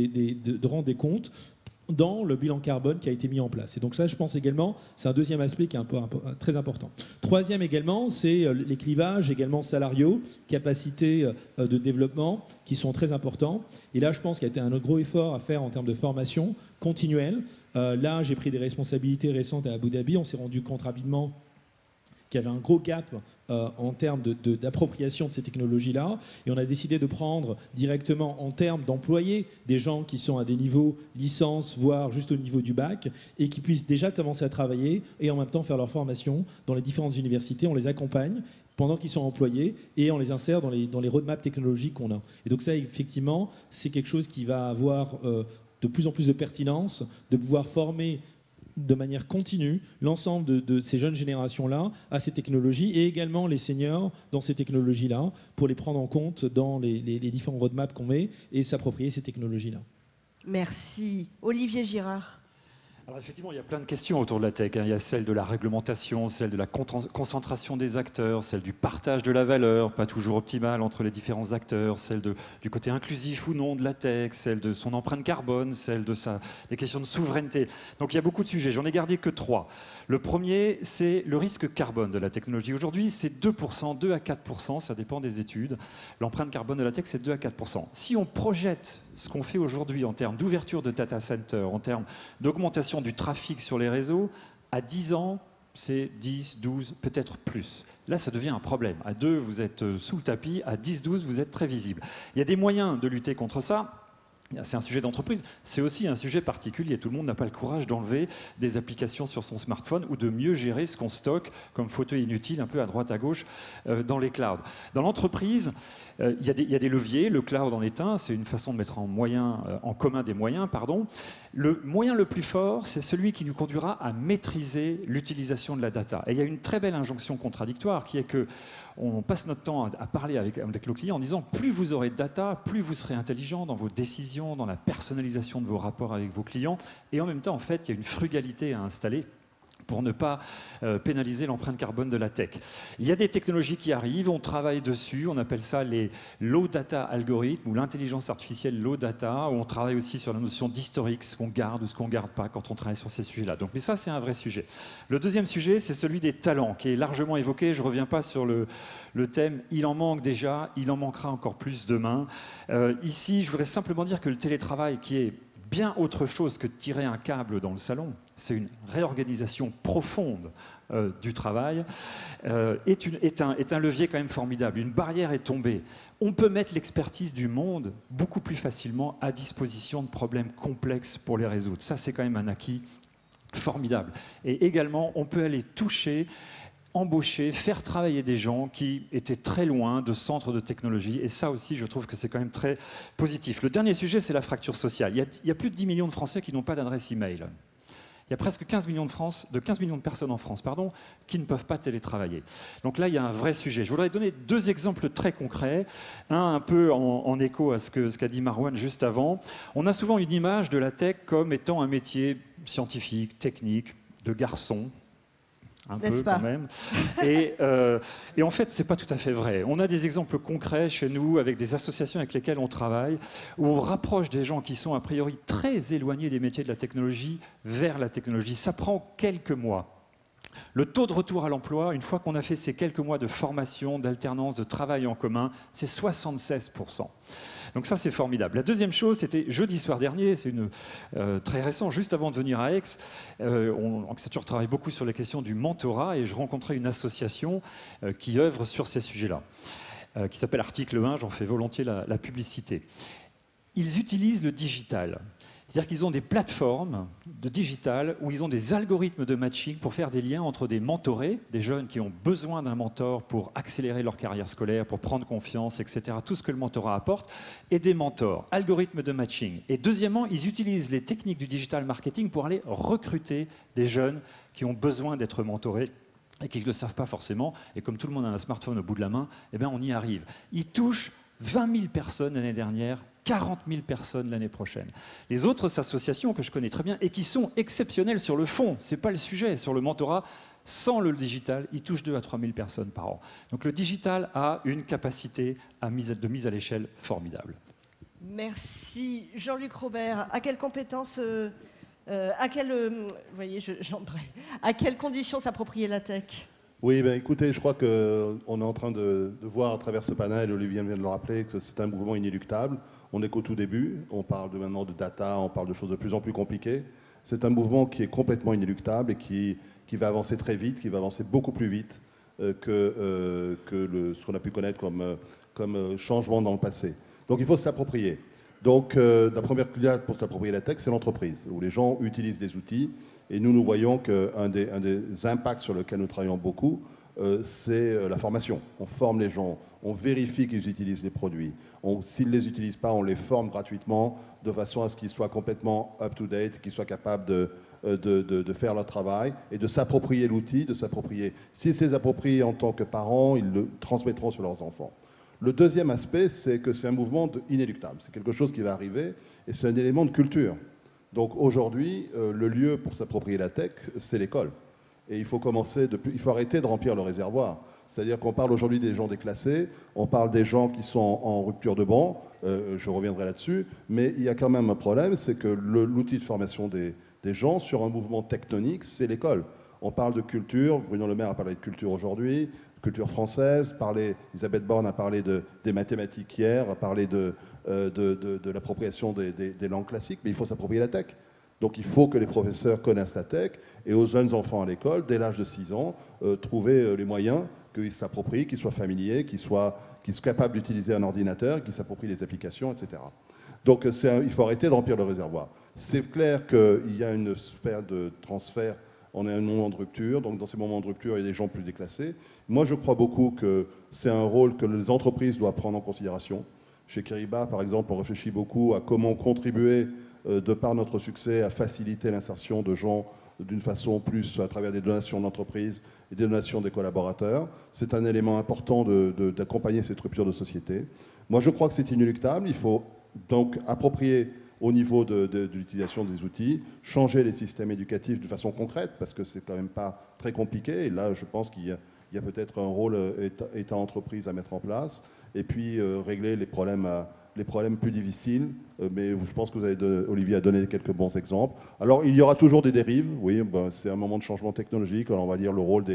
de rendre des comptes dans le bilan carbone qui a été mis en place. Et donc ça, je pense également, c'est un deuxième aspect qui est très important. Troisième également, c'est les clivages également salariaux, capacités de développement qui sont très importants. Et là, je pense qu'il y a été un gros effort à faire en termes de formation continuelle. Là, j'ai pris des responsabilités récentes à Abu Dhabi. On s'est rendu compte rapidement qu'il y avait un gros gap en termes d'appropriation de ces technologies-là. Et on a décidé de prendre directement en termes d'employer des gens qui sont à des niveaux licence, voire juste au niveau du bac, et qui puissent déjà commencer à travailler et en même temps faire leur formation dans les différentes universités. On les accompagne pendant qu'ils sont employés et on les insère dans les roadmaps technologiques qu'on a. Et donc ça, effectivement, c'est quelque chose qui va avoir de plus en plus de pertinence, de pouvoir former de manière continue l'ensemble de ces jeunes générations-là à ces technologies et également les seniors dans ces technologies-là pour les prendre en compte dans les différents roadmaps qu'on met et s'approprier ces technologies-là. Merci. Olivier Girard. Alors effectivement, il y a plein de questions autour de la tech. Il y a celle de la réglementation, celle de la concentration des acteurs, celle du partage de la valeur, pas toujours optimale entre les différents acteurs, celle du côté inclusif ou non de la tech, celle de son empreinte carbone, celle de des questions de souveraineté. Donc il y a beaucoup de sujets. J'en ai gardé que 3. Le premier, c'est le risque carbone de la technologie. Aujourd'hui, c'est 2%, 2 à 4%, ça dépend des études. L'empreinte carbone de la tech, c'est 2 à 4%. Si on projette ce qu'on fait aujourd'hui en termes d'ouverture de data center, en termes d'augmentation du trafic sur les réseaux, à 10 ans, c'est 10, 12, peut-être plus. Là, ça devient un problème. À 2, vous êtes sous le tapis. À 10, 12, vous êtes très visible. Il y a des moyens de lutter contre ça. C'est un sujet d'entreprise, c'est aussi un sujet particulier. Tout le monde n'a pas le courage d'enlever des applications sur son smartphone ou de mieux gérer ce qu'on stocke comme photos inutiles un peu à droite à gauche dans les clouds. Dans l'entreprise, il y a des leviers. Le cloud en est un, c'est une façon de mettre en commun des moyens. Le moyen le plus fort, c'est celui qui nous conduira à maîtriser l'utilisation de la data. Et il y a une très belle injonction contradictoire qui est que on passe notre temps à parler avec nos clients en disant plus vous aurez de data, plus vous serez intelligent dans vos décisions, dans la personnalisation de vos rapports avec vos clients. Et en même temps, en fait, il y a une frugalité à installer pour ne pas pénaliser l'empreinte carbone de la tech. Il y a des technologies qui arrivent, on travaille dessus, on appelle ça les low data algorithmes ou l'intelligence artificielle low data, où on travaille aussi sur la notion d'historique, ce qu'on garde ou ce qu'on ne garde pas quand on travaille sur ces sujets-là. Mais ça, c'est un vrai sujet. Le deuxième sujet, c'est celui des talents, qui est largement évoqué. Je ne reviens pas sur le thème, il en manque déjà, il en manquera encore plus demain. Ici, je voudrais simplement dire que le télétravail, qui est bien autre chose que de tirer un câble dans le salon. C'est une réorganisation profonde du travail, est un levier quand même formidable. Une barrière est tombée. On peut mettre l'expertise du monde beaucoup plus facilement à disposition de problèmes complexes pour les résoudre. Ça, c'est quand même un acquis formidable. Et également, on peut aller toucher, embaucher, faire travailler des gens qui étaient très loin de centres de technologie. Et ça aussi, je trouve que c'est quand même très positif. Le dernier sujet, c'est la fracture sociale. Il y a plus de 10 millions de Français qui n'ont pas d'adresse email. Il y a presque 15 millions de personnes en France qui ne peuvent pas télétravailler. Donc là, il y a un vrai sujet. Je voudrais donner 2 exemples très concrets. Un peu en écho à ce qu'a dit Marwan juste avant. On a souvent une image de la tech comme étant un métier scientifique, technique, de garçon. Un peu quand même. Et en fait, ce n'est pas tout à fait vrai. On a des exemples concrets chez nous avec des associations avec lesquelles on travaille, où on rapproche des gens qui sont a priori très éloignés des métiers de la technologie vers la technologie. Ça prend quelques mois. Le taux de retour à l'emploi, une fois qu'on a fait ces quelques mois de formation, d'alternance, de travail en commun, c'est 76%. Donc ça, c'est formidable. La deuxième chose, c'était jeudi soir dernier, c'est très récent, juste avant de venir à Aix, Accenture travaille beaucoup sur les questions du mentorat et je rencontrais une association qui œuvre sur ces sujets-là, qui s'appelle Article 1, j'en fais volontiers la publicité. Ils utilisent le digital. C'est-à-dire qu'ils ont des plateformes de digital où ils ont des algorithmes de matching pour faire des liens entre des mentorés, des jeunes qui ont besoin d'un mentor pour accélérer leur carrière scolaire, pour prendre confiance, etc. Tout ce que le mentorat apporte, et des mentors, algorithmes de matching. Et deuxièmement, ils utilisent les techniques du digital marketing pour aller recruter des jeunes qui ont besoin d'être mentorés et qui ne le savent pas forcément. Et comme tout le monde a un smartphone au bout de la main, eh bien on y arrive. Ils touchent 20 000 personnes l'année dernière, 40 000 personnes l'année prochaine. Les autres associations que je connais très bien et qui sont exceptionnelles sur le fond, ce n'est pas le sujet, sur le mentorat, sans le digital, ils touchent 2 à 3 000 personnes par an. Donc le digital a une capacité de mise à l'échelle formidable. Merci. Jean-Luc Robert, à quelles compétences, à quelles conditions s'approprier la tech ? Oui, ben écoutez, je crois qu'on est en train de voir à travers ce panel, Olivier vient de le rappeler, que c'est un mouvement inéluctable. On n'est qu'au tout début, on parle maintenant de data, on parle de choses de plus en plus compliquées. C'est un mouvement qui est complètement inéluctable et qui va avancer très vite, qui va avancer beaucoup plus vite que ce qu'on a pu connaître comme changement dans le passé. Donc il faut se l'approprier. Donc la première clé pour s'approprier la tech, c'est l'entreprise, où les gens utilisent des outils. Et nous voyons qu'un des impacts sur lesquels nous travaillons beaucoup, c'est la formation. On forme les gens, on vérifie qu'ils utilisent les produits. S'ils ne les utilisent pas, on les forme gratuitement de façon à ce qu'ils soient complètement up-to-date, qu'ils soient capables de faire leur travail et de s'approprier l'outil, de s'approprier. S'ils se les approprient en tant que parents, ils le transmettront sur leurs enfants. Le deuxième aspect, c'est que c'est un mouvement inéluctable. C'est quelque chose qui va arriver et c'est un élément de culture. Donc aujourd'hui, le lieu pour s'approprier la tech, c'est l'école. Et il faut arrêter de remplir le réservoir. C'est-à-dire qu'on parle aujourd'hui des gens déclassés, on parle des gens qui sont en rupture de banc, je reviendrai là-dessus, mais il y a quand même un problème, c'est que l'outil de formation des gens sur un mouvement tectonique, c'est l'école. On parle de culture, Bruno Le Maire a parlé de culture aujourd'hui, culture française, Elisabeth Borne a parlé des mathématiques hier, a parlé de l'appropriation des langues classiques, mais il faut s'approprier la tech. Donc il faut que les professeurs connaissent la tech et aux jeunes enfants à l'école, dès l'âge de 6 ans, trouver les moyens qu'ils s'approprient, qu'ils soient familiers, qu'ils soient capables d'utiliser un ordinateur, qu'ils s'approprient les applications, etc. Donc il faut arrêter de remplir le réservoir. C'est clair qu'il y a une sphère de transfert, on est à un moment de rupture, donc dans ces moments de rupture, il y a des gens plus déclassés. Moi, je crois beaucoup que c'est un rôle que les entreprises doivent prendre en considération. Chez Kiriba, par exemple, on réfléchit beaucoup à comment contribuer, de par notre succès, à faciliter l'insertion de gens d'une façon plus à travers des donations d'entreprise et des donations des collaborateurs. C'est un élément important d'accompagner cette rupture de société. Moi, je crois que c'est inéluctable. Il faut donc approprier au niveau de l'utilisation des outils, changer les systèmes éducatifs de façon concrète, parce que c'est quand même pas très compliqué. Et là, je pense qu'il y a peut-être un rôle État-entreprise à mettre en place, et puis régler les problèmes plus difficiles. Mais je pense que Olivier a donné quelques bons exemples. Alors, il y aura toujours des dérives. Oui, c'est un moment de changement technologique. Alors, on va dire le rôle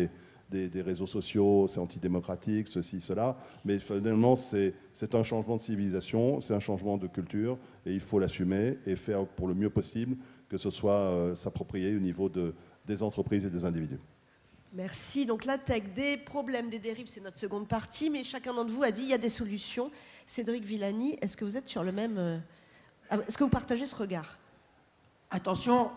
des réseaux sociaux, c'est antidémocratique, ceci, cela. Mais finalement, c'est un changement de civilisation, c'est un changement de culture, et il faut l'assumer et faire pour le mieux possible que ce soit s'approprié au niveau des entreprises et des individus. Merci. Donc la tech, des problèmes, des dérives, c'est notre seconde partie, mais chacun d'entre vous a dit il y a des solutions. Cédric Villani, est-ce que vous êtes sur le même... Est-ce que vous partagez ce regard? Attention,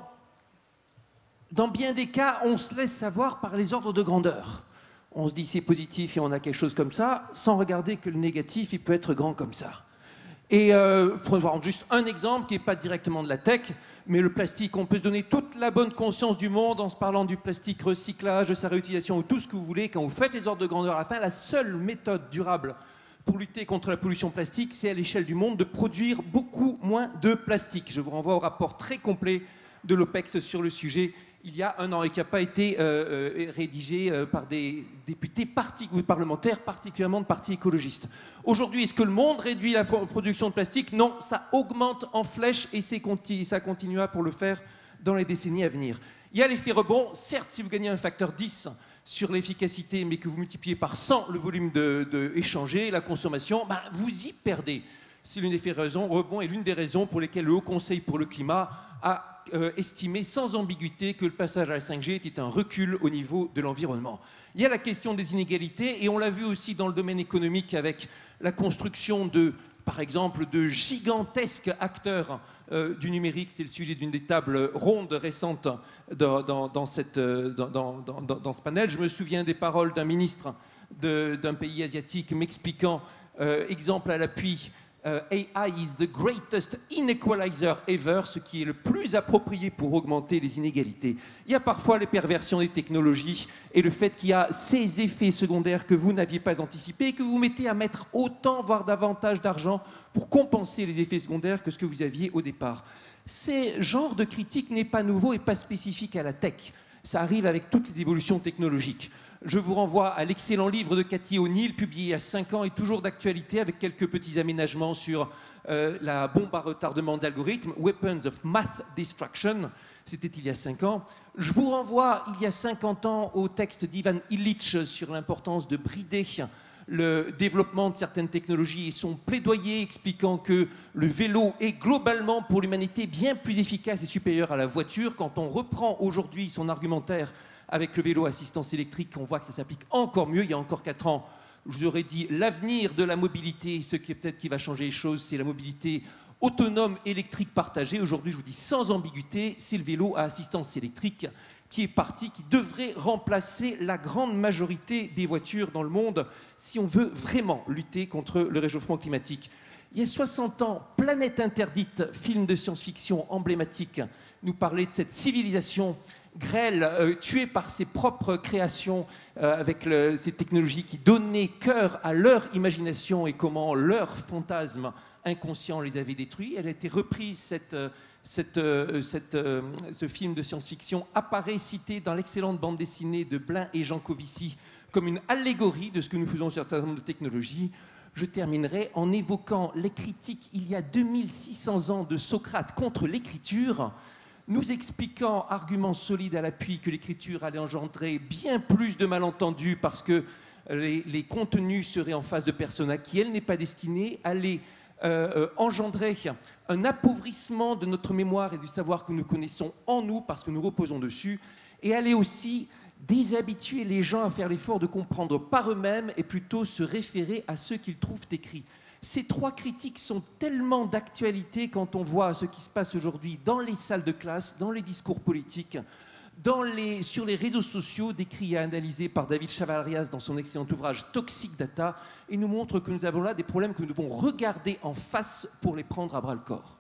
dans bien des cas, on se laisse savoir par les ordres de grandeur. On se dit c'est positif et on a quelque chose comme ça, sans regarder que le négatif, il peut être grand comme ça. Et pour prendre juste un exemple qui n'est pas directement de la tech, mais le plastique, on peut se donner toute la bonne conscience du monde en se parlant du plastique, recyclage, de sa réutilisation ou tout ce que vous voulez. Quand vous faites les ordres de grandeur à la fin, la seule méthode durable pour lutter contre la pollution plastique, c'est à l'échelle du monde de produire beaucoup moins de plastique. Je vous renvoie au rapport très complet de l'OPEX sur le sujet il y a un an et qui n'a pas été rédigé par des députés ou parlementaires, particulièrement de partis écologistes. Aujourd'hui, est-ce que le monde réduit la production de plastique? Non, ça augmente en flèche et ça continuera pour le faire dans les décennies à venir. Il y a l'effet rebond. Certes, si vous gagnez un facteur 10 sur l'efficacité, mais que vous multipliez par 100 le volume échangé, la consommation, ben, vous y perdez. C'est l'une des rebond et l'une des raisons pour lesquelles le Haut Conseil pour le climat a estimé sans ambiguïté que le passage à la 5G était un recul au niveau de l'environnement. Il y a la question des inégalités et on l'a vu aussi dans le domaine économique avec la construction par exemple, de gigantesques acteurs du numérique. C'était le sujet d'une des tables rondes récentes dans ce panel. Je me souviens des paroles d'un ministre d'un pays asiatique m'expliquant, exemple à l'appui, AI is the greatest inequalizer ever, ce qui est le plus approprié pour augmenter les inégalités. Il y a parfois les perversions des technologies et le fait qu'il y a ces effets secondaires que vous n'aviez pas anticipés et que vous mettez à mettre autant, voire davantage d'argent pour compenser les effets secondaires que ce que vous aviez au départ. Ce genre de critique n'est pas nouveau et pas spécifique à la tech. Ça arrive avec toutes les évolutions technologiques. Je vous renvoie à l'excellent livre de Cathy O'Neill, publié il y a 5 ans et toujours d'actualité, avec quelques petits aménagements sur la bombe à retardement d'algorithmes, Weapons of Math Destruction. C'était il y a 5 ans. Je vous renvoie, il y a 50 ans, au texte d'Ivan Illich sur l'importance de brider le développement de certaines technologies et son plaidoyer expliquant que le vélo est globalement pour l'humanité bien plus efficace et supérieur à la voiture. Quand on reprend aujourd'hui son argumentaire avec le vélo à assistance électrique, on voit que ça s'applique encore mieux. Il y a encore 4 ans, je vous aurais dit l'avenir de la mobilité, ce qui est peut-être qui va changer les choses, c'est la mobilité autonome électrique partagée. Aujourd'hui, je vous dis sans ambiguïté, c'est le vélo à assistance électrique qui est parti, qui devrait remplacer la grande majorité des voitures dans le monde si on veut vraiment lutter contre le réchauffement climatique. Il y a 60 ans, Planète Interdite, film de science-fiction emblématique, nous parlait de cette civilisation grêle, tuée par ses propres créations, avec ces technologies qui donnaient cœur à leur imagination et comment leurs fantasmes inconscients les avaient détruits. Elle a été reprise, ce film de science-fiction apparaît cité dans l'excellente bande dessinée de Blin et Jean Covici comme une allégorie de ce que nous faisons sur un certain nombre de technologies. Je terminerai en évoquant les critiques il y a 2600 ans de Socrate contre l'écriture, nous expliquant, arguments solides à l'appui, que l'écriture allait engendrer bien plus de malentendus parce que les contenus seraient en face de personnes à qui elle n'est pas destinée, allait engendrer un appauvrissement de notre mémoire et du savoir que nous connaissons en nous parce que nous reposons dessus, et allait aussi déshabituer les gens à faire l'effort de comprendre par eux-mêmes et plutôt se référer à ce qu'ils trouvent écrit. Ces 3 critiques sont tellement d'actualité quand on voit ce qui se passe aujourd'hui dans les salles de classe, dans les discours politiques, sur les réseaux sociaux, décrits et analysés par David Chavalrias dans son excellent ouvrage Toxic Data, et nous montrent que nous avons là des problèmes que nous devons regarder en face pour les prendre à bras-le-corps.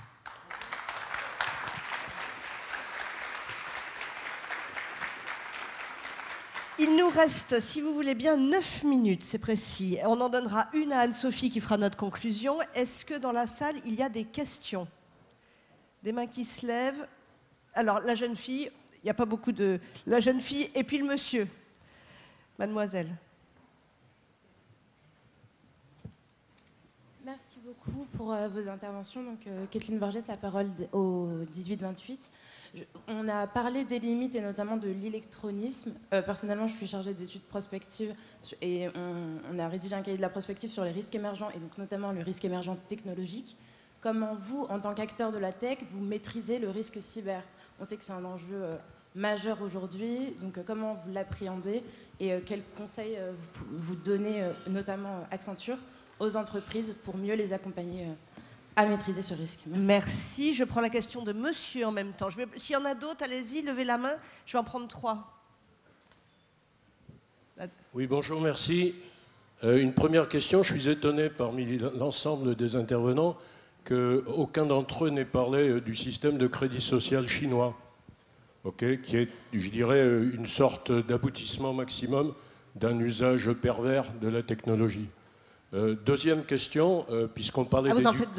Il nous reste, si vous voulez bien, 9 minutes, c'est précis. On en donnera une à Anne-Sophie qui fera notre conclusion. Est-ce que dans la salle, il y a des questions? Des mains qui se lèvent. Alors, la jeune fille, il n'y a pas beaucoup de... La jeune fille et puis le monsieur. Mademoiselle. Merci beaucoup pour vos interventions. Donc, Kathleen Borges, la parole au 18-28. On a parlé des limites et notamment de l'électronisme. Personnellement, je suis chargée d'études prospectives et on a rédigé un cahier de la prospective sur les risques émergents et donc notamment le risque émergent technologique. Comment vous, en tant qu'acteur de la tech, vous maîtrisez le risque cyber? On sait que c'est un enjeu majeur aujourd'hui, donc comment vous l'appréhendez et quels conseils vous donnez, notamment Accenture, aux entreprises pour mieux les accompagner à maîtriser ce risque? Merci. Je prends la question de monsieur en même temps. S'il y en a d'autres, allez-y, levez la main. Je vais en prendre 3. Oui, bonjour, merci. Une première question. Je suis étonné parmi l'ensemble des intervenants qu'aucun d'entre eux n'ait parlé du système de crédit social chinois, qui est, je dirais, une sorte d'aboutissement maximum d'un usage pervers de la technologie. Deuxième question, puisqu'on parlait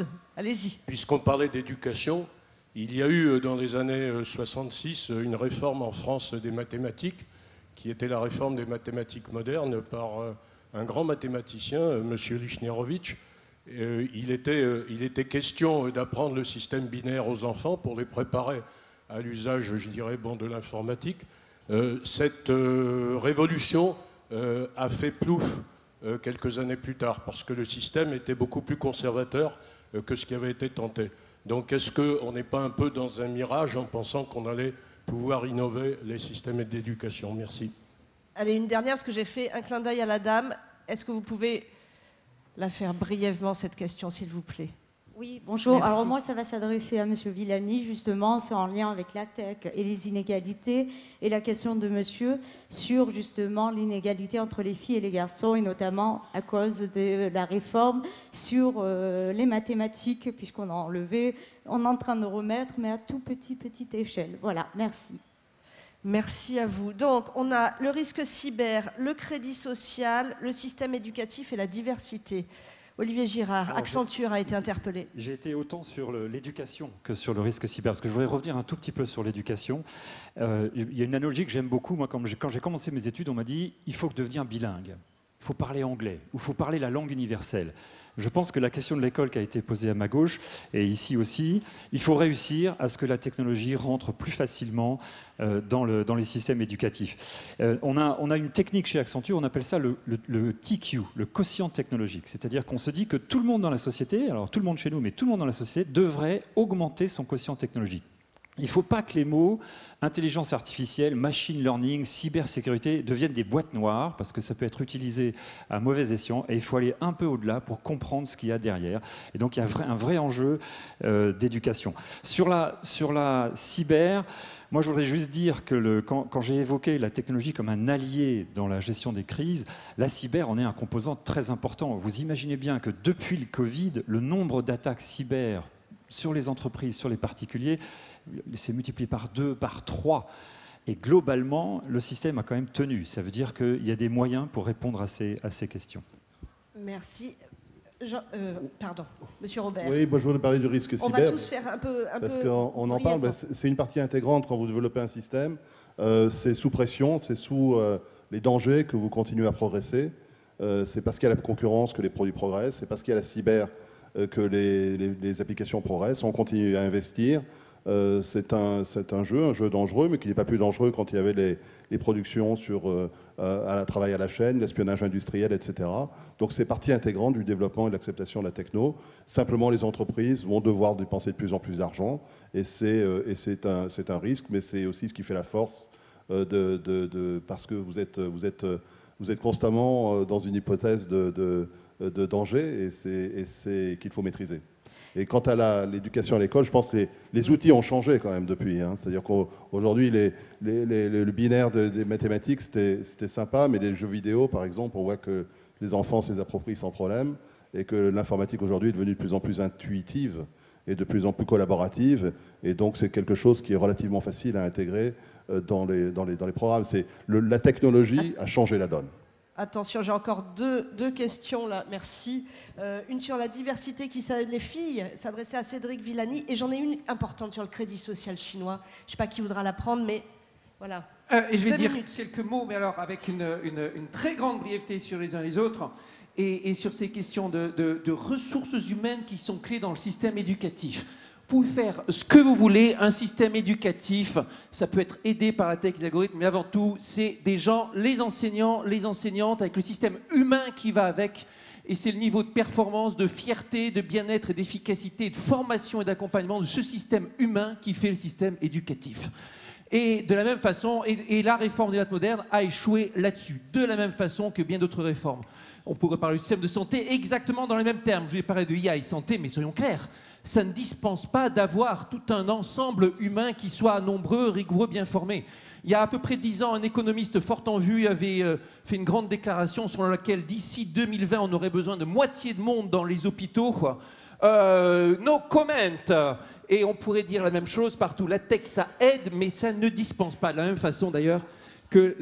d'éducation, il y a eu dans les années 66 une réforme en France des mathématiques, qui était la réforme des mathématiques modernes par un grand mathématicien, M. Lichnerovitch. Il était question d'apprendre le système binaire aux enfants pour les préparer à l'usage, je dirais, de l'informatique. Cette révolution a fait plouf quelques années plus tard, parce que le système était beaucoup plus conservateur que ce qui avait été tenté. Donc est-ce qu'on n'est pas un peu dans un mirage en pensant qu'on allait pouvoir innover les systèmes d'éducation? Merci. Allez, une dernière, parce que j'ai fait un clin d'œil à la dame. Est-ce que vous pouvez la faire brièvement, cette question, s'il vous plaît? Oui, bonjour. Merci. Alors moi, ça va s'adresser à M. Villani, justement, c'est en lien avec la tech et les inégalités, et la question de monsieur sur, justement, l'inégalité entre les filles et les garçons, et notamment à cause de la réforme sur les mathématiques, puisqu'on a enlevé, on est en train de remettre, mais à tout petite échelle. Voilà, merci. Merci à vous. Donc, on a le risque cyber, le crédit social, le système éducatif et la diversité. Olivier Girard, alors, Accenture a été interpellé. J'ai été autant sur l'éducation que sur le risque cyber, parce que je voudrais revenir un tout petit peu sur l'éducation. Il y a une analogie que j'aime beaucoup. Moi, quand j'ai commencé mes études, on m'a dit il faut devenir bilingue, il faut parler anglais, ou il faut parler la langue universelle. Je pense que la question de l'école qui a été posée à ma gauche, et ici aussi, il faut réussir à ce que la technologie rentre plus facilement dans les systèmes éducatifs. On a une technique chez Accenture, on appelle ça le TQ, le quotient technologique. C'est-à-dire qu'on se dit que tout le monde dans la société, alors tout le monde chez nous, mais tout le monde dans la société, devrait augmenter son quotient technologique. Il ne faut pas que les mots intelligence artificielle, machine learning, cybersécurité deviennent des boîtes noires, parce que ça peut être utilisé à mauvais escient, et il faut aller un peu au-delà pour comprendre ce qu'il y a derrière. Et donc il y a un vrai enjeu d'éducation. Sur la cyber, moi je voudrais juste dire que quand j'ai évoqué la technologie comme un allié dans la gestion des crises, la cyber en est un composant très important. Vous imaginez bien que depuis le Covid, le nombre d'attaques cyber sur les entreprises, sur les particuliers, c'est multiplié par 2, par 3. Et globalement, le système a quand même tenu. Ça veut dire qu'il y a des moyens pour répondre à ces questions. Merci. Pardon, Monsieur Robert. Oui, moi je voulais parler du risque cyber. On va tous faire un peu parce qu'on en parle, c'est une partie intégrante quand vous développez un système. C'est sous pression, c'est sous les dangers que vous continuez à progresser. C'est parce qu'il y a la concurrence que les produits progressent. C'est parce qu'il y a la cyber que les applications progressent. On continue à investir. C'est un jeu dangereux, mais qui n'est pas plus dangereux quand il y avait les productions sur travail à la chaîne, l'espionnage industriel, etc. Donc c'est partie intégrante du développement et de l'acceptation de la techno. Simplement, les entreprises vont devoir dépenser de plus en plus d'argent, et c'est un risque, mais c'est aussi ce qui fait la force parce que vous êtes constamment dans une hypothèse de danger, et c'est qu'il faut maîtriser. Et quant à l'éducation à l'école, je pense que les outils ont changé quand même depuis. C'est-à-dire qu'aujourd'hui, le binaire des mathématiques, c'était sympa, mais les jeux vidéo, par exemple, on voit que les enfants se les approprient sans problème, et que l'informatique aujourd'hui est devenue de plus en plus intuitive et de plus en plus collaborative. Et donc, c'est quelque chose qui est relativement facile à intégrer dans les programmes. La technologie a changé la donne. Attention, j'ai encore deux questions là, merci. Une sur la diversité les filles, s'adressait à Cédric Villani, et j'en ai une importante sur le crédit social chinois. Je ne sais pas qui voudra la prendre, mais voilà. Et je vais dire quelques mots, mais alors avec une très grande brièveté sur les uns et les autres. et sur ces questions de ressources humaines qui sont clés dans le système éducatif. Vous pouvez faire ce que vous voulez, un système éducatif, ça peut être aidé par la tech, les algorithmes, mais avant tout, c'est des gens, les enseignants, les enseignantes, avec le système humain qui va avec, et c'est le niveau de performance, de fierté, de bien-être et d'efficacité, de formation et d'accompagnement de ce système humain qui fait le système éducatif. Et de la même façon, et la réforme des maths modernes a échoué là-dessus, de la même façon que bien d'autres réformes. On pourrait parler du système de santé exactement dans les mêmes termes. Je vais parler de IA et santé, mais soyons clairs, ça ne dispense pas d'avoir tout un ensemble humain qui soit nombreux, rigoureux, bien formé. Il y a à peu près 10 ans, un économiste fort en vue avait fait une grande déclaration selon laquelle d'ici 2020, on aurait besoin de moitié de monde dans les hôpitaux. No comment. Et on pourrait dire la même chose partout. La tech, ça aide, mais ça ne dispense pas. De la même façon, d'ailleurs, que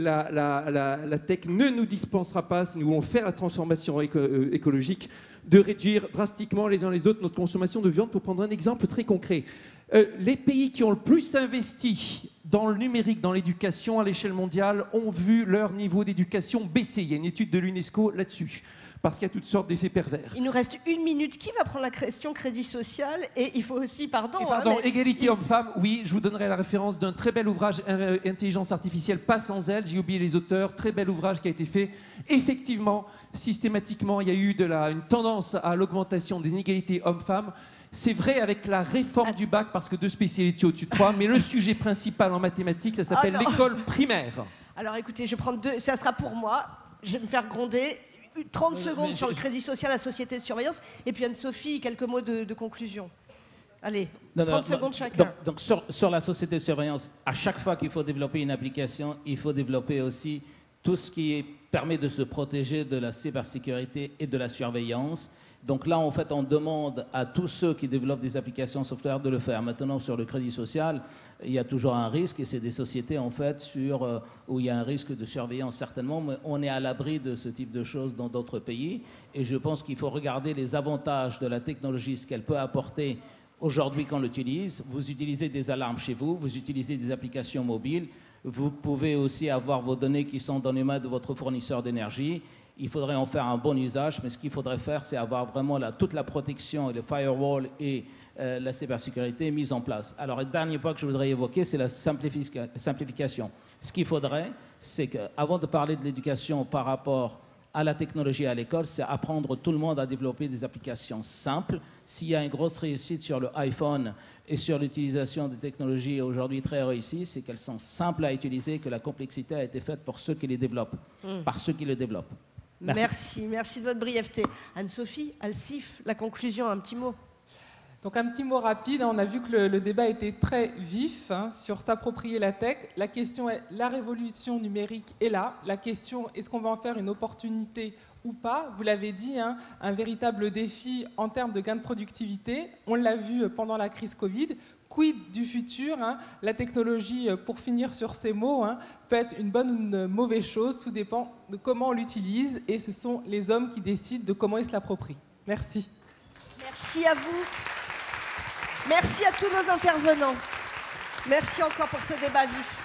la tech ne nous dispensera pas, si nous voulons faire la transformation écologique, de réduire drastiquement les uns les autres notre consommation de viande. Pour prendre un exemple très concret, les pays qui ont le plus investi dans le numérique, dans l'éducation à l'échelle mondiale, ont vu leur niveau d'éducation baisser. Il y a une étude de l'UNESCO là-dessus, parce qu'il y a toutes sortes d'effets pervers. Il nous reste 1 minute. Qui va prendre la question crédit social? Et il faut aussi, pardon... Égalité homme-femme, oui, je vous donnerai la référence d'un très bel ouvrage, Intelligence artificielle, pas sans elle, j'ai oublié les auteurs, très bel ouvrage qui a été fait. Effectivement, systématiquement, il y a eu une tendance à l'augmentation des inégalités hommes-femmes. C'est vrai avec la réforme du bac, parce que 2 spécialités au-dessus de 3, mais le sujet principal en mathématiques, ça s'appelle l'école primaire. Alors écoutez, je prends 2, ça sera pour moi, je vais me faire gronder. 30 secondes sur le crédit social, la société de surveillance, et puis Anne-Sophie, quelques mots de conclusion. Allez, 30 secondes chacun. Donc sur la société de surveillance, à chaque fois qu'il faut développer une application, il faut développer aussi tout ce qui permet de se protéger de la cybersécurité et de la surveillance. Donc là, en fait, on demande à tous ceux qui développent des applications software de le faire. Maintenant, sur le crédit social, il y a toujours un risque, et c'est des sociétés, en fait, où il y a un risque de surveillance, certainement, mais on est à l'abri de ce type de choses dans d'autres pays. Et je pense qu'il faut regarder les avantages de la technologie, ce qu'elle peut apporter aujourd'hui quand on l'utilise. Vous utilisez des alarmes chez vous, vous utilisez des applications mobiles, vous pouvez aussi avoir vos données qui sont dans les mains de votre fournisseur d'énergie. Il faudrait en faire un bon usage, mais ce qu'il faudrait faire, c'est avoir vraiment toute la protection et le firewall et la cybersécurité mise en place. Alors, le dernier point que je voudrais évoquer, c'est la simplification. Ce qu'il faudrait, c'est qu'avant de parler de l'éducation par rapport à la technologie à l'école, c'est apprendre tout le monde à développer des applications simples. S'il y a une grosse réussite sur le iPhone et sur l'utilisation des technologies aujourd'hui très réussies, c'est qu'elles sont simples à utiliser, que la complexité a été faite pour ceux qui les développent, par ceux qui les développent. Merci de votre brièveté. Anne-Sophie, Alsif, la conclusion, un petit mot. Donc un petit mot rapide, on a vu que le débat était très vif sur s'approprier la tech. La question est, la révolution numérique est là. La question, est-ce qu'on va en faire une opportunité ou pas? Vous l'avez dit, un véritable défi en termes de gain de productivité. On l'a vu pendant la crise Covid. Quid du futur? La technologie, pour finir sur ces mots, peut être une bonne ou une mauvaise chose. Tout dépend de comment on l'utilise. Et ce sont les hommes qui décident de comment ils se l'approprient. Merci. Merci à vous. Merci à tous nos intervenants. Merci encore pour ce débat vif.